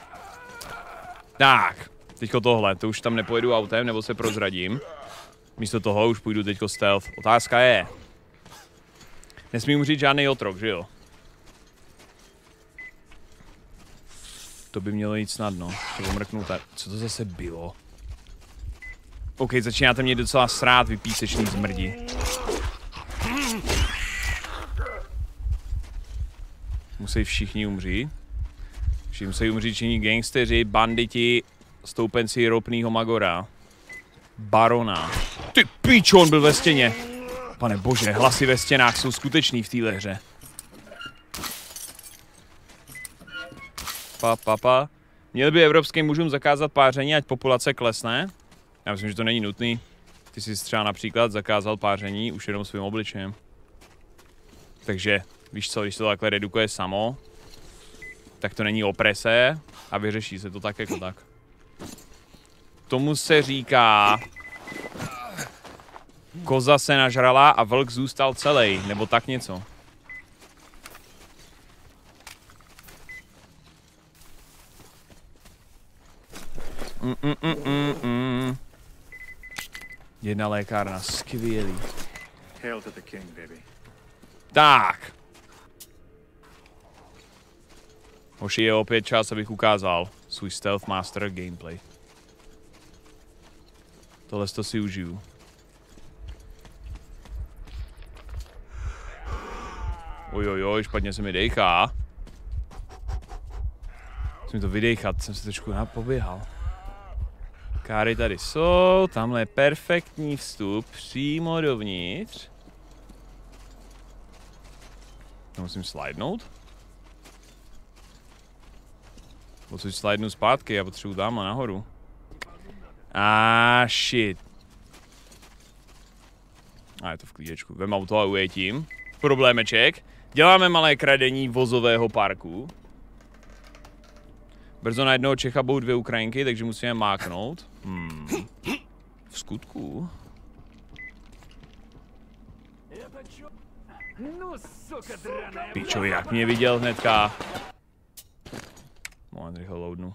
Tak, teďko tohle, to už tam nepojedu autem, nebo se prozradím. Místo toho už půjdu teďko stealth. Otázka je, nesmí umřít žádný otrok, že jo? To by mělo jít snadno. Co to zase bylo? OK, začínáte mě docela srát, vy písečný zmrdi. Musí všichni umřít. Musí umřít všichni gangsteři, banditi, stoupenci ropnýho magora. Barona. Ty píčo, on byl ve stěně. Pane bože, hlasy ve stěnách jsou skutečný v téhle hře. Měli by evropským mužům zakázat páření, ať populace klesne? Já myslím, že to není nutný. Ty jsi třeba například zakázal páření už jenom svým obličejem. Takže, víš co, když to takhle redukuje samo, tak to není oprese a vyřeší se to tak jako tak. Tomu se říká... Koza se nažrala a vlk zůstal celý, nebo tak něco. Jedna lékárna, skvělý. Hail to the king, baby. Tak. Hoši, je opět čas, abych ukázal svůj Stealth Master gameplay. Tohle to si užiju. Ojojoj, špatně se mi dejchá. Musím to vydejchat, jsem se trošku poběhal. Káry tady jsou, tamhle je perfektní vstup přímo dovnitř. To musím slidenout. Musím slidenout zpátky, já potřebuji tamhle nahoru. Shit. A je to v klíčku. Vem auto a ujetím. Problémeček. Děláme malé kradení vozového parku. Brzo na jednoho Čecha budou 2 Ukrajinky, takže musíme máknout. V skutku. Pičovi, jak mě viděl hnedka. Moment, rychle loadnu.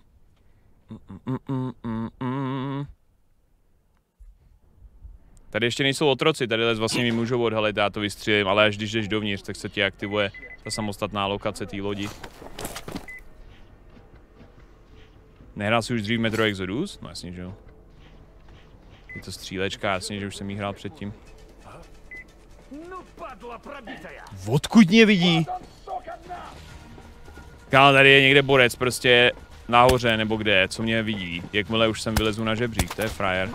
Tady ještě nejsou otroci, tady vlastně mi můžou odhalit, já to vystřílím, ale až když jdeš dovnitř, tak se ti aktivuje ta samostatná lokace té lodi. Nehrál si už dřív Metro Exodus? No jasně, že jo. Je to střílečka, jasně, že už jsem jí hrál předtím. Odkud mě vidí? Kámo, tady je někde borec, prostě nahoře nebo kde, co mě vidí. Jakmile už jsem vylezu na žebřík, to je frajer.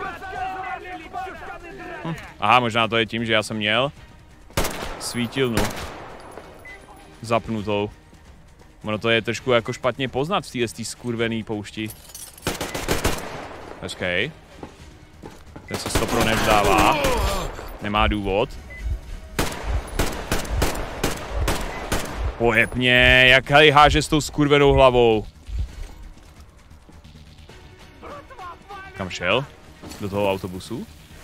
Aha, možná to je tím, že já jsem měl svítilnu zapnutou. Ono to je trošku jako špatně poznat v této skurvený poušti. Hezkej. Ten se 100% nevzdává. Nemá důvod. Pojeb mě, jak hej háže s tou skurvenou hlavou. Kam šel? Do toho autobusu?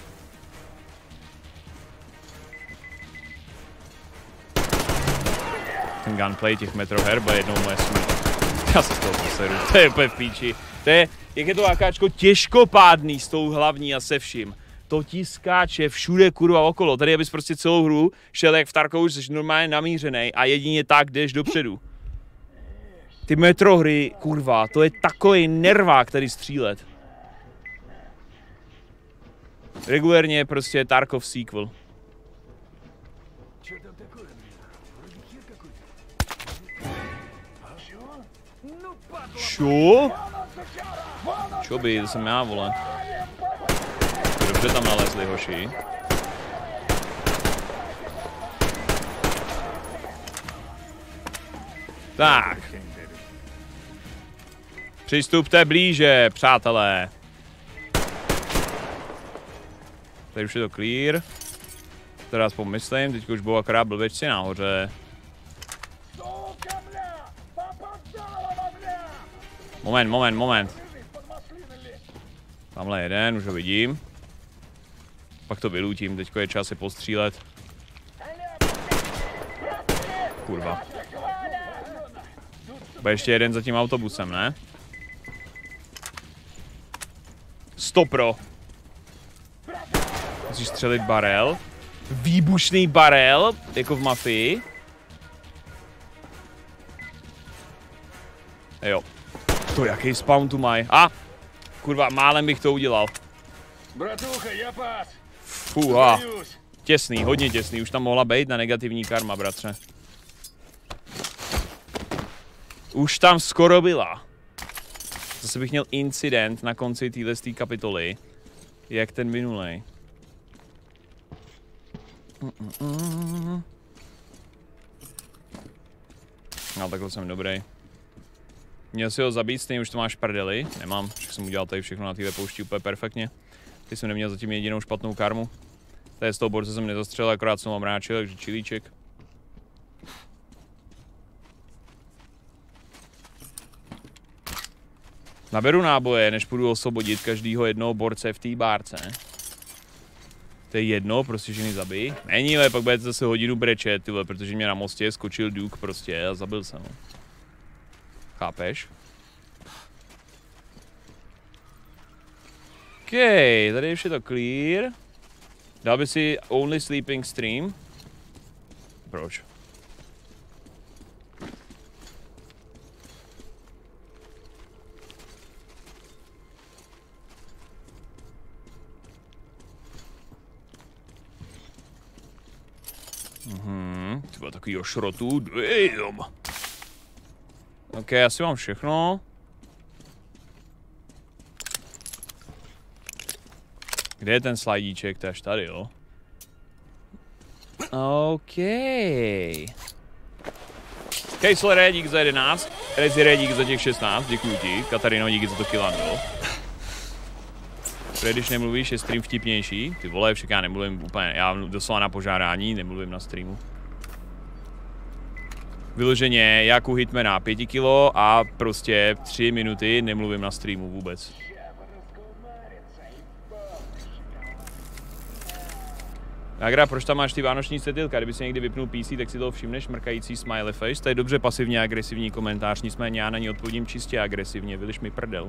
Ten gunplay těch metroher bude jednou moje smrt. Já se z toho poseru, to je úplně v píči. To je, jak je to akáčko těžkopádný s tou hlavní a se vším. To ti skáče všude kurva okolo. Tady abys prostě celou hru šel jak v Tarkovu, že jsi normálně namířenej a jedině tak jdeš dopředu. Ty metrohry, kurva, to je takový nervák tady střílet. Regulérně prostě Tarkov sequel. Čo? Čo by, to jsem já, vole. Dobře tam nalezli, hoši. Tak. Přistupte blíže, přátelé. Tady už je to clear. Teda aspoň myslím, teď už budou akorát blbečci nahoře. Moment. Tamhle jeden, už ho vidím. Pak to vylutím, teďko je čas si postřílet. Kurva. Bude ještě jeden za tím autobusem, ne? 100%. Musíš střelit barel. Výbušný barel, jako v Mafii. Jo. To jaký spawn tu mají. Kurva, málem bych to udělal. Bratrucha, já pás. Fuha. Těsný, hodně těsný. Už tam mohla být na negativní karma, bratře. Už tam skoro byla. Zase bych měl incident na konci téhle kapitoly. Jak ten minulej. No, takhle jsem dobrý. Měl si ho zabít, stejně už to máš prdeli. Nemám, že jsem udělal tady všechno na téhle poušti úplně perfektně. Ty jsem neměl zatím jedinou špatnou karmu. Tady z toho borce jsem nezastřelil, akorát jsem ho mráčil, takže čilíček. Naberu náboje, než půjdu osvobodit každýho jednoho borce v té bárce. To je jedno, prostě ženy zabij. Není, ale pak budete zase hodinu brečet, tyhle, protože mě na mostě skočil Duke prostě a zabil jsem ho. Chápeš? OK, tady už je to clear. Dal by si only sleeping stream? Proč? Tyba takovýho šrotu, damn. OK, asi mám všechno. Kde je ten slidíček? To je až tady, jo? OK. Kejslere, dík za 11. Rezire, dík za těch 16. Děkuji ti. Katarino, díky za to kilando. Protože když nemluvíš, je stream vtipnější. Ty vole, však já nemluvím úplně. Já doslova na požádání, nemluvím na streamu. Vyloženě, jak u Hitmana 5 kilo a prostě 3 minuty nemluvím na streamu vůbec. Agra, proč tam máš ty vánoční světýlka? Kdyby si někdy vypnul PC, tak si toho všimneš, mrkající smiley face. To je dobře pasivně agresivní komentář, nicméně já na ní odpovím čistě agresivně, vyliš mi prdel.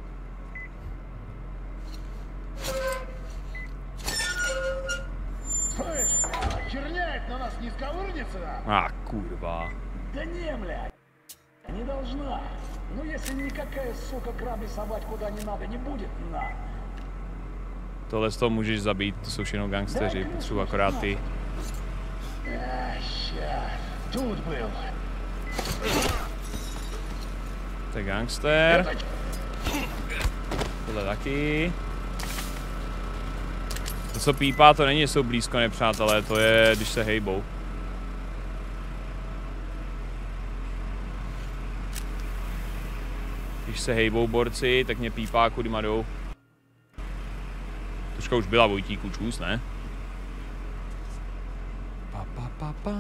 Kurva. Да не, блядь. Не должна. Ну если никакая сука грабли совать куда не надо не будет, на. Tohle z toho můžeš zabít, to jsou všechno gangsteři, potřebuji akorát ty. To je gangster. Tohle taky. To, co pípá, to není, že jsou blízko nepřátelé, to je, když se hejbou. Když se hejbou borci, tak mě pípá, kudy jdou. Tuška už byla Vojtíku čus, ne? Pa.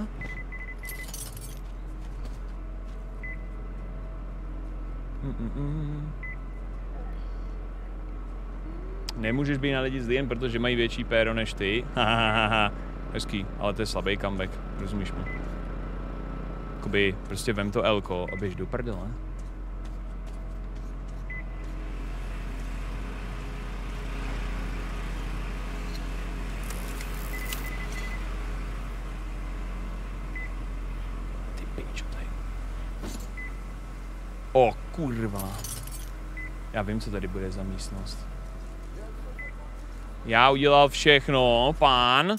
Nemůžeš být na lidi zlý jen protože mají větší péro než ty. Hezký, ale to je slabý comeback, rozumíš mi? Jakoby prostě vem to Elko a běž do prdele. O, kurva. Já vím, co tady bude za místnost. Já udělal všechno, pán.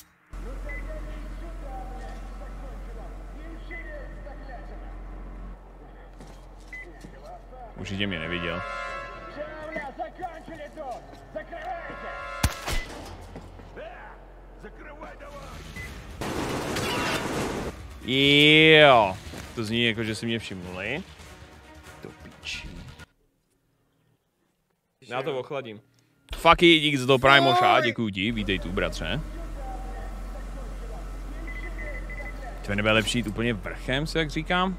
Určitě mě neviděl. Jo. To zní jako, že si mě všimnuli. Já to ochladím. Fucky, dík za to Primoša, děkuju ti, vítej tu, bratře. To nebude lepší jít úplně vrchem, si jak říkám.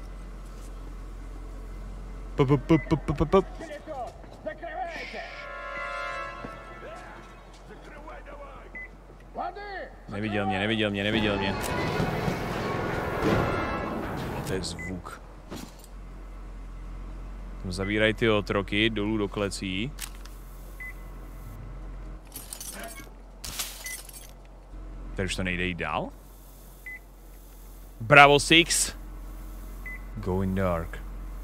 Neviděl mě. To je zvuk. Zavírají ty otroky dolů do klecí. Tady už to nejde jít dál. Bravo 6. Going dark.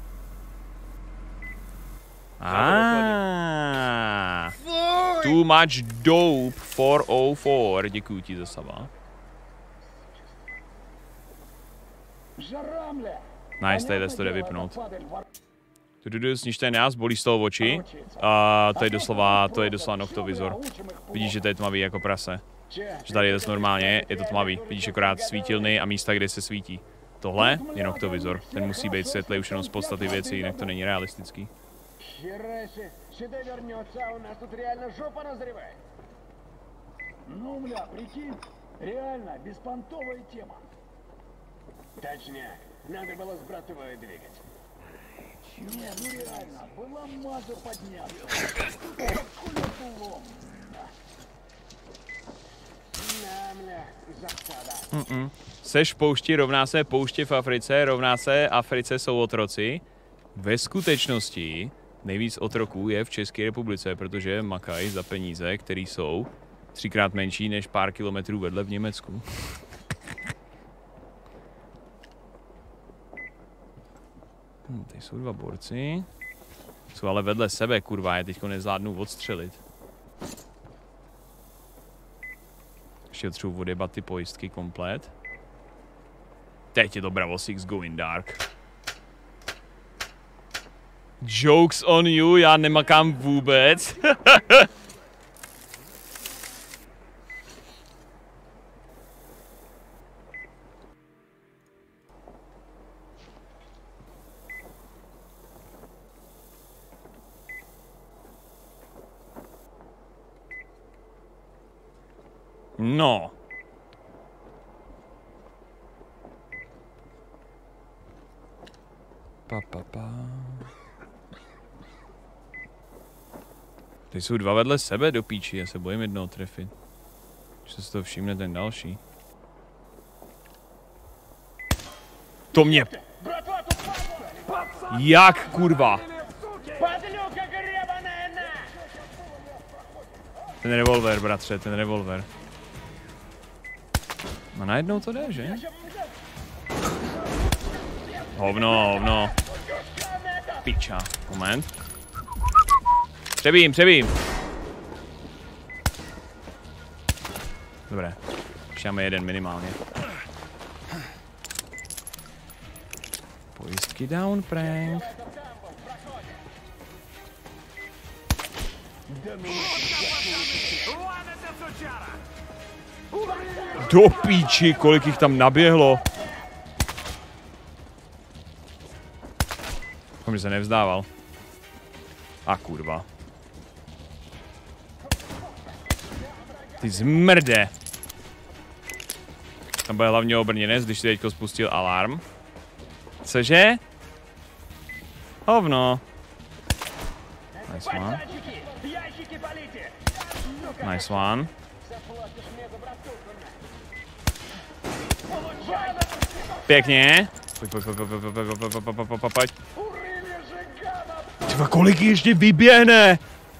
Too much dope 404. Děkuji ti za saba. Nice, tady to jde vypnout. Snižte nás, bolí z toho oči. To je doslova noktovizor. Vidíš, že to je tmavý jako prase. Že tady je to normálně, je to tmavý. Vidíš akorát svítilny a místa, kde se svítí. Tohle je noktovizor. Ten musí být světlej už jenom z podstaty věcí, jinak to není realistický. Надо было с братовой двигать. Не, ну реально, была маза подняться. Хули тулом. Seš v poušti rovná se pouště v Africe, rovná se Africe jsou otroci. Ve skutečnosti Nejvíc otroků je v České republice, protože makají za peníze, které jsou 3krát menší než pár kilometrů vedle v Německu. Tady jsou 2 borci. Jsou ale vedle sebe, kurva, je teďko nezvládnu odstřelit. Ještě potřebuji odjebat ty pojistky komplet. Teď je to Bravo 6 going dark. Jokes on you, já nemakám vůbec. No. Tady jsou 2 vedle sebe do píči, já se bojím jednoho trefit. Když se z toho všimne ten další. To mě... Jak, kurva? Ten revolver, bratře, ten revolver. A najednou to jde, že? Hovno, hovno. Piča, moment. Přebím. Dobré, už máme 1 minimálně. Pojistky down, prank. Do píči, kolik jich tam naběhlo. Doufám, že se nevzdával. A kurva. Ty zmrde. Tam bude hlavně obrněnec, když si teďko spustil alarm. Cože? Hovno. Nice one. Nice one. Pěkně. Pojď. Tyva, kolik ještě vyběhne?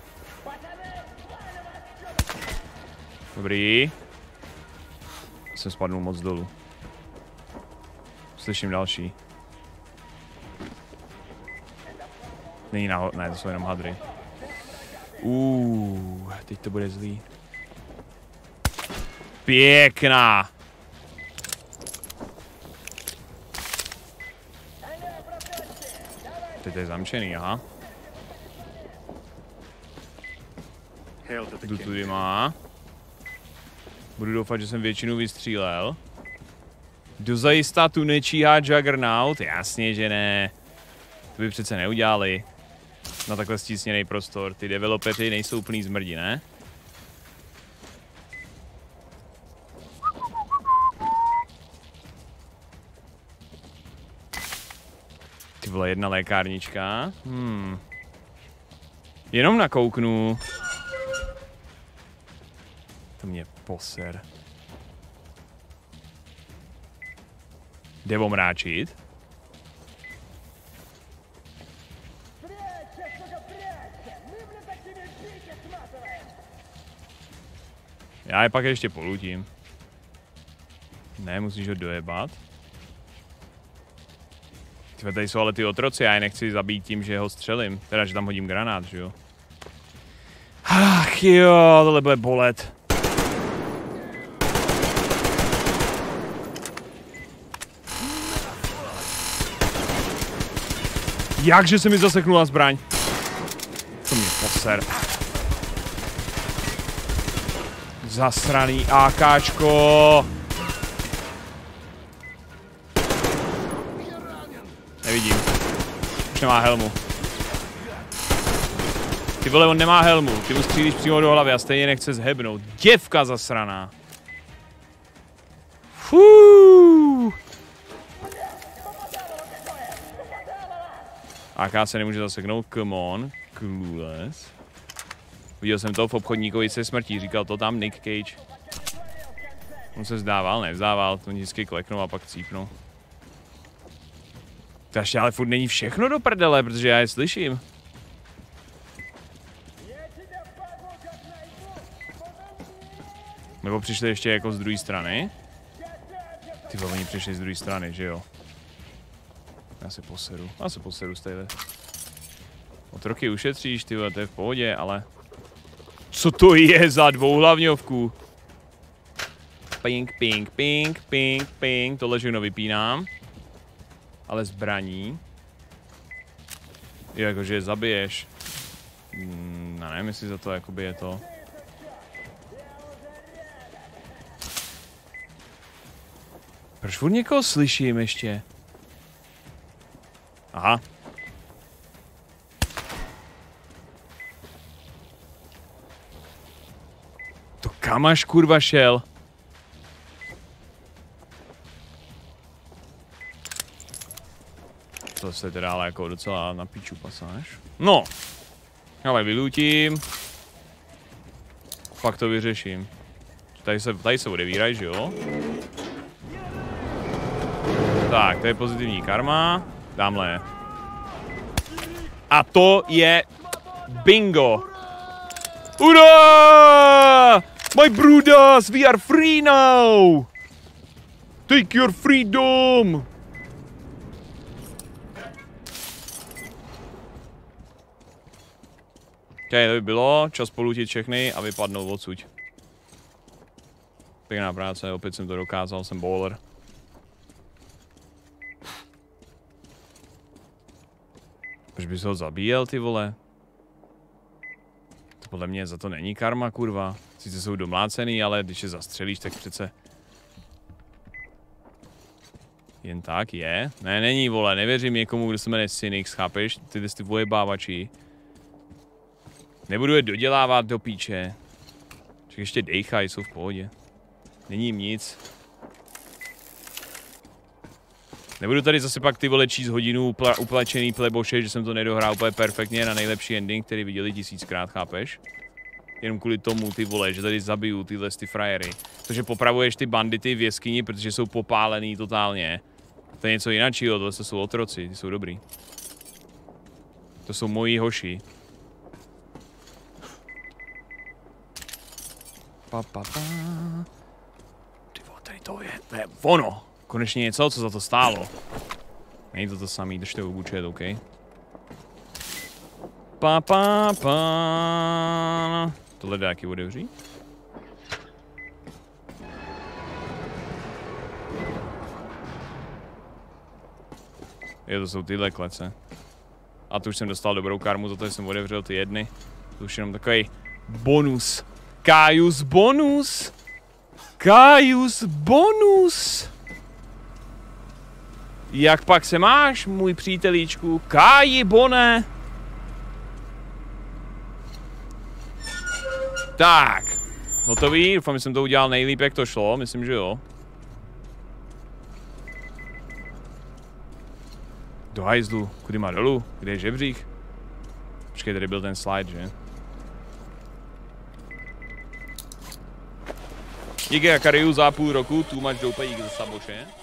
Dobrý. Jsem spadnul moc dolů. Slyším další. Není náhodou, ne, to jsou jenom hadry. Teď to bude zlý. Pěkná. Teď je zamčený, aha. Jdu tudy má. Budu doufat, že jsem většinu vystřílel. Dozajista tu nečíhá Juggernaut? Jasně, že ne. To by přece neudělali. Na takhle stísněný prostor. Ty developeři nejsou úplný zmrdi, ne? Ty vole, 1 lékárnička. Jenom nakouknu. To mě poser. Jde omráčit? Já je pak ještě polutím. Ne, musíš ho dojebat. Tady jsou ale ty otroci, já je nechci zabít tím, že ho střelím. Teda, že tam hodím granát, že jo. Ach jo, tohle bude bolet. Jakže se mi zaseknula zbraň? To mě poser. Zasraný AKčko. Nevidím. Už nemá helmu. Ty vole, on nemá helmu. Ty mu střílíš přímo do hlavy a stejně nechce zhebnout. Děvka zasraná. Fuuu. AK se nemůže zaseknout. Come on. Clueless. Viděl jsem to v obchodníkovici smrtí. Říkal to tam Nick Cage. On se vzdával, nevzdával. To vždycky kleknou a pak cípnou. To ještě ale furt není všechno do prdele, protože já je slyším. Nebo přišli ještě jako z druhé strany? Ty vole, oni přišli z druhé strany, že jo? Já se poseru z téhle. Otroky ušetříš, ty vole, to je v pohodě, ale... Co to je za dvouhlavňovku? Ping, ping, ping, ping, ping. Tohle všechno vypínám. Ale zbraní. Jo, jakože je zabiješ. No, nevím, jestli za to jakoby je to. Proč furt někoho slyším ještě? Aha. To kam až kurva šel? To se teda ale jako docela na piču pasáž. No. Ale vylutím. Pak to vyřeším. Tady se odevírají, že jo? Tak, to je pozitivní karma. Dámhle. A to je bingo. Ura! My brothers, we are free now! Take your freedom! Okay, to by bylo, čas polutit všechny a vypadnout odsuť. Pěkná práce, opět jsem to dokázal, jsem bowler. Proč bys ho zabíjel, ty vole? To podle mě za to není karma, kurva. Sice jsou domlácený, ale když je zastřelíš, tak přece... Jen tak je? Ne, není, vole, nevěřím někomu, kdo se jmenuje Cynix, chápeš? Ty vojebávači. Nebudu je dodělávat do píče. Ček ještě dejchají, jsou v pohodě. Není jim nic. Nebudu tady zase pak ty vole číst hodinu uplačený pleboše, že jsem to nedohrál úplně perfektně na nejlepší ending, který viděli 1000krát, chápeš? Jenom kvůli tomu, ty vole, že tady zabiju tyhle ty frajery. Protože popravuješ ty bandity v jeskyni, protože jsou popálený totálně. To je něco jináčího, tohle jsou otroci, ty jsou dobrý. To jsou moji hoši. Ty vole, tady to je ono. Konečně něco, co za to stálo. Není to to samý, držte obučet, OK. Tohle jde jaký otevří? Jo, to jsou tyhle klece. A tu už jsem dostal dobrou karmu, za to jsem otevřel ty jedny. To už jenom takový bonus. Kajus bonus! Kajus bonus! Jak pak se máš, můj přítelíčku? Káji bone! Tak. Hotový, doufám, že jsem to udělal nejlíp, jak to šlo. Myslím, že jo. Do hajzlu. Kudy má dolů? Kde je žebřík? Počkej, tady byl ten slide, že? Díky Akariu za půl roku, tu máš doupe, díky za saboše.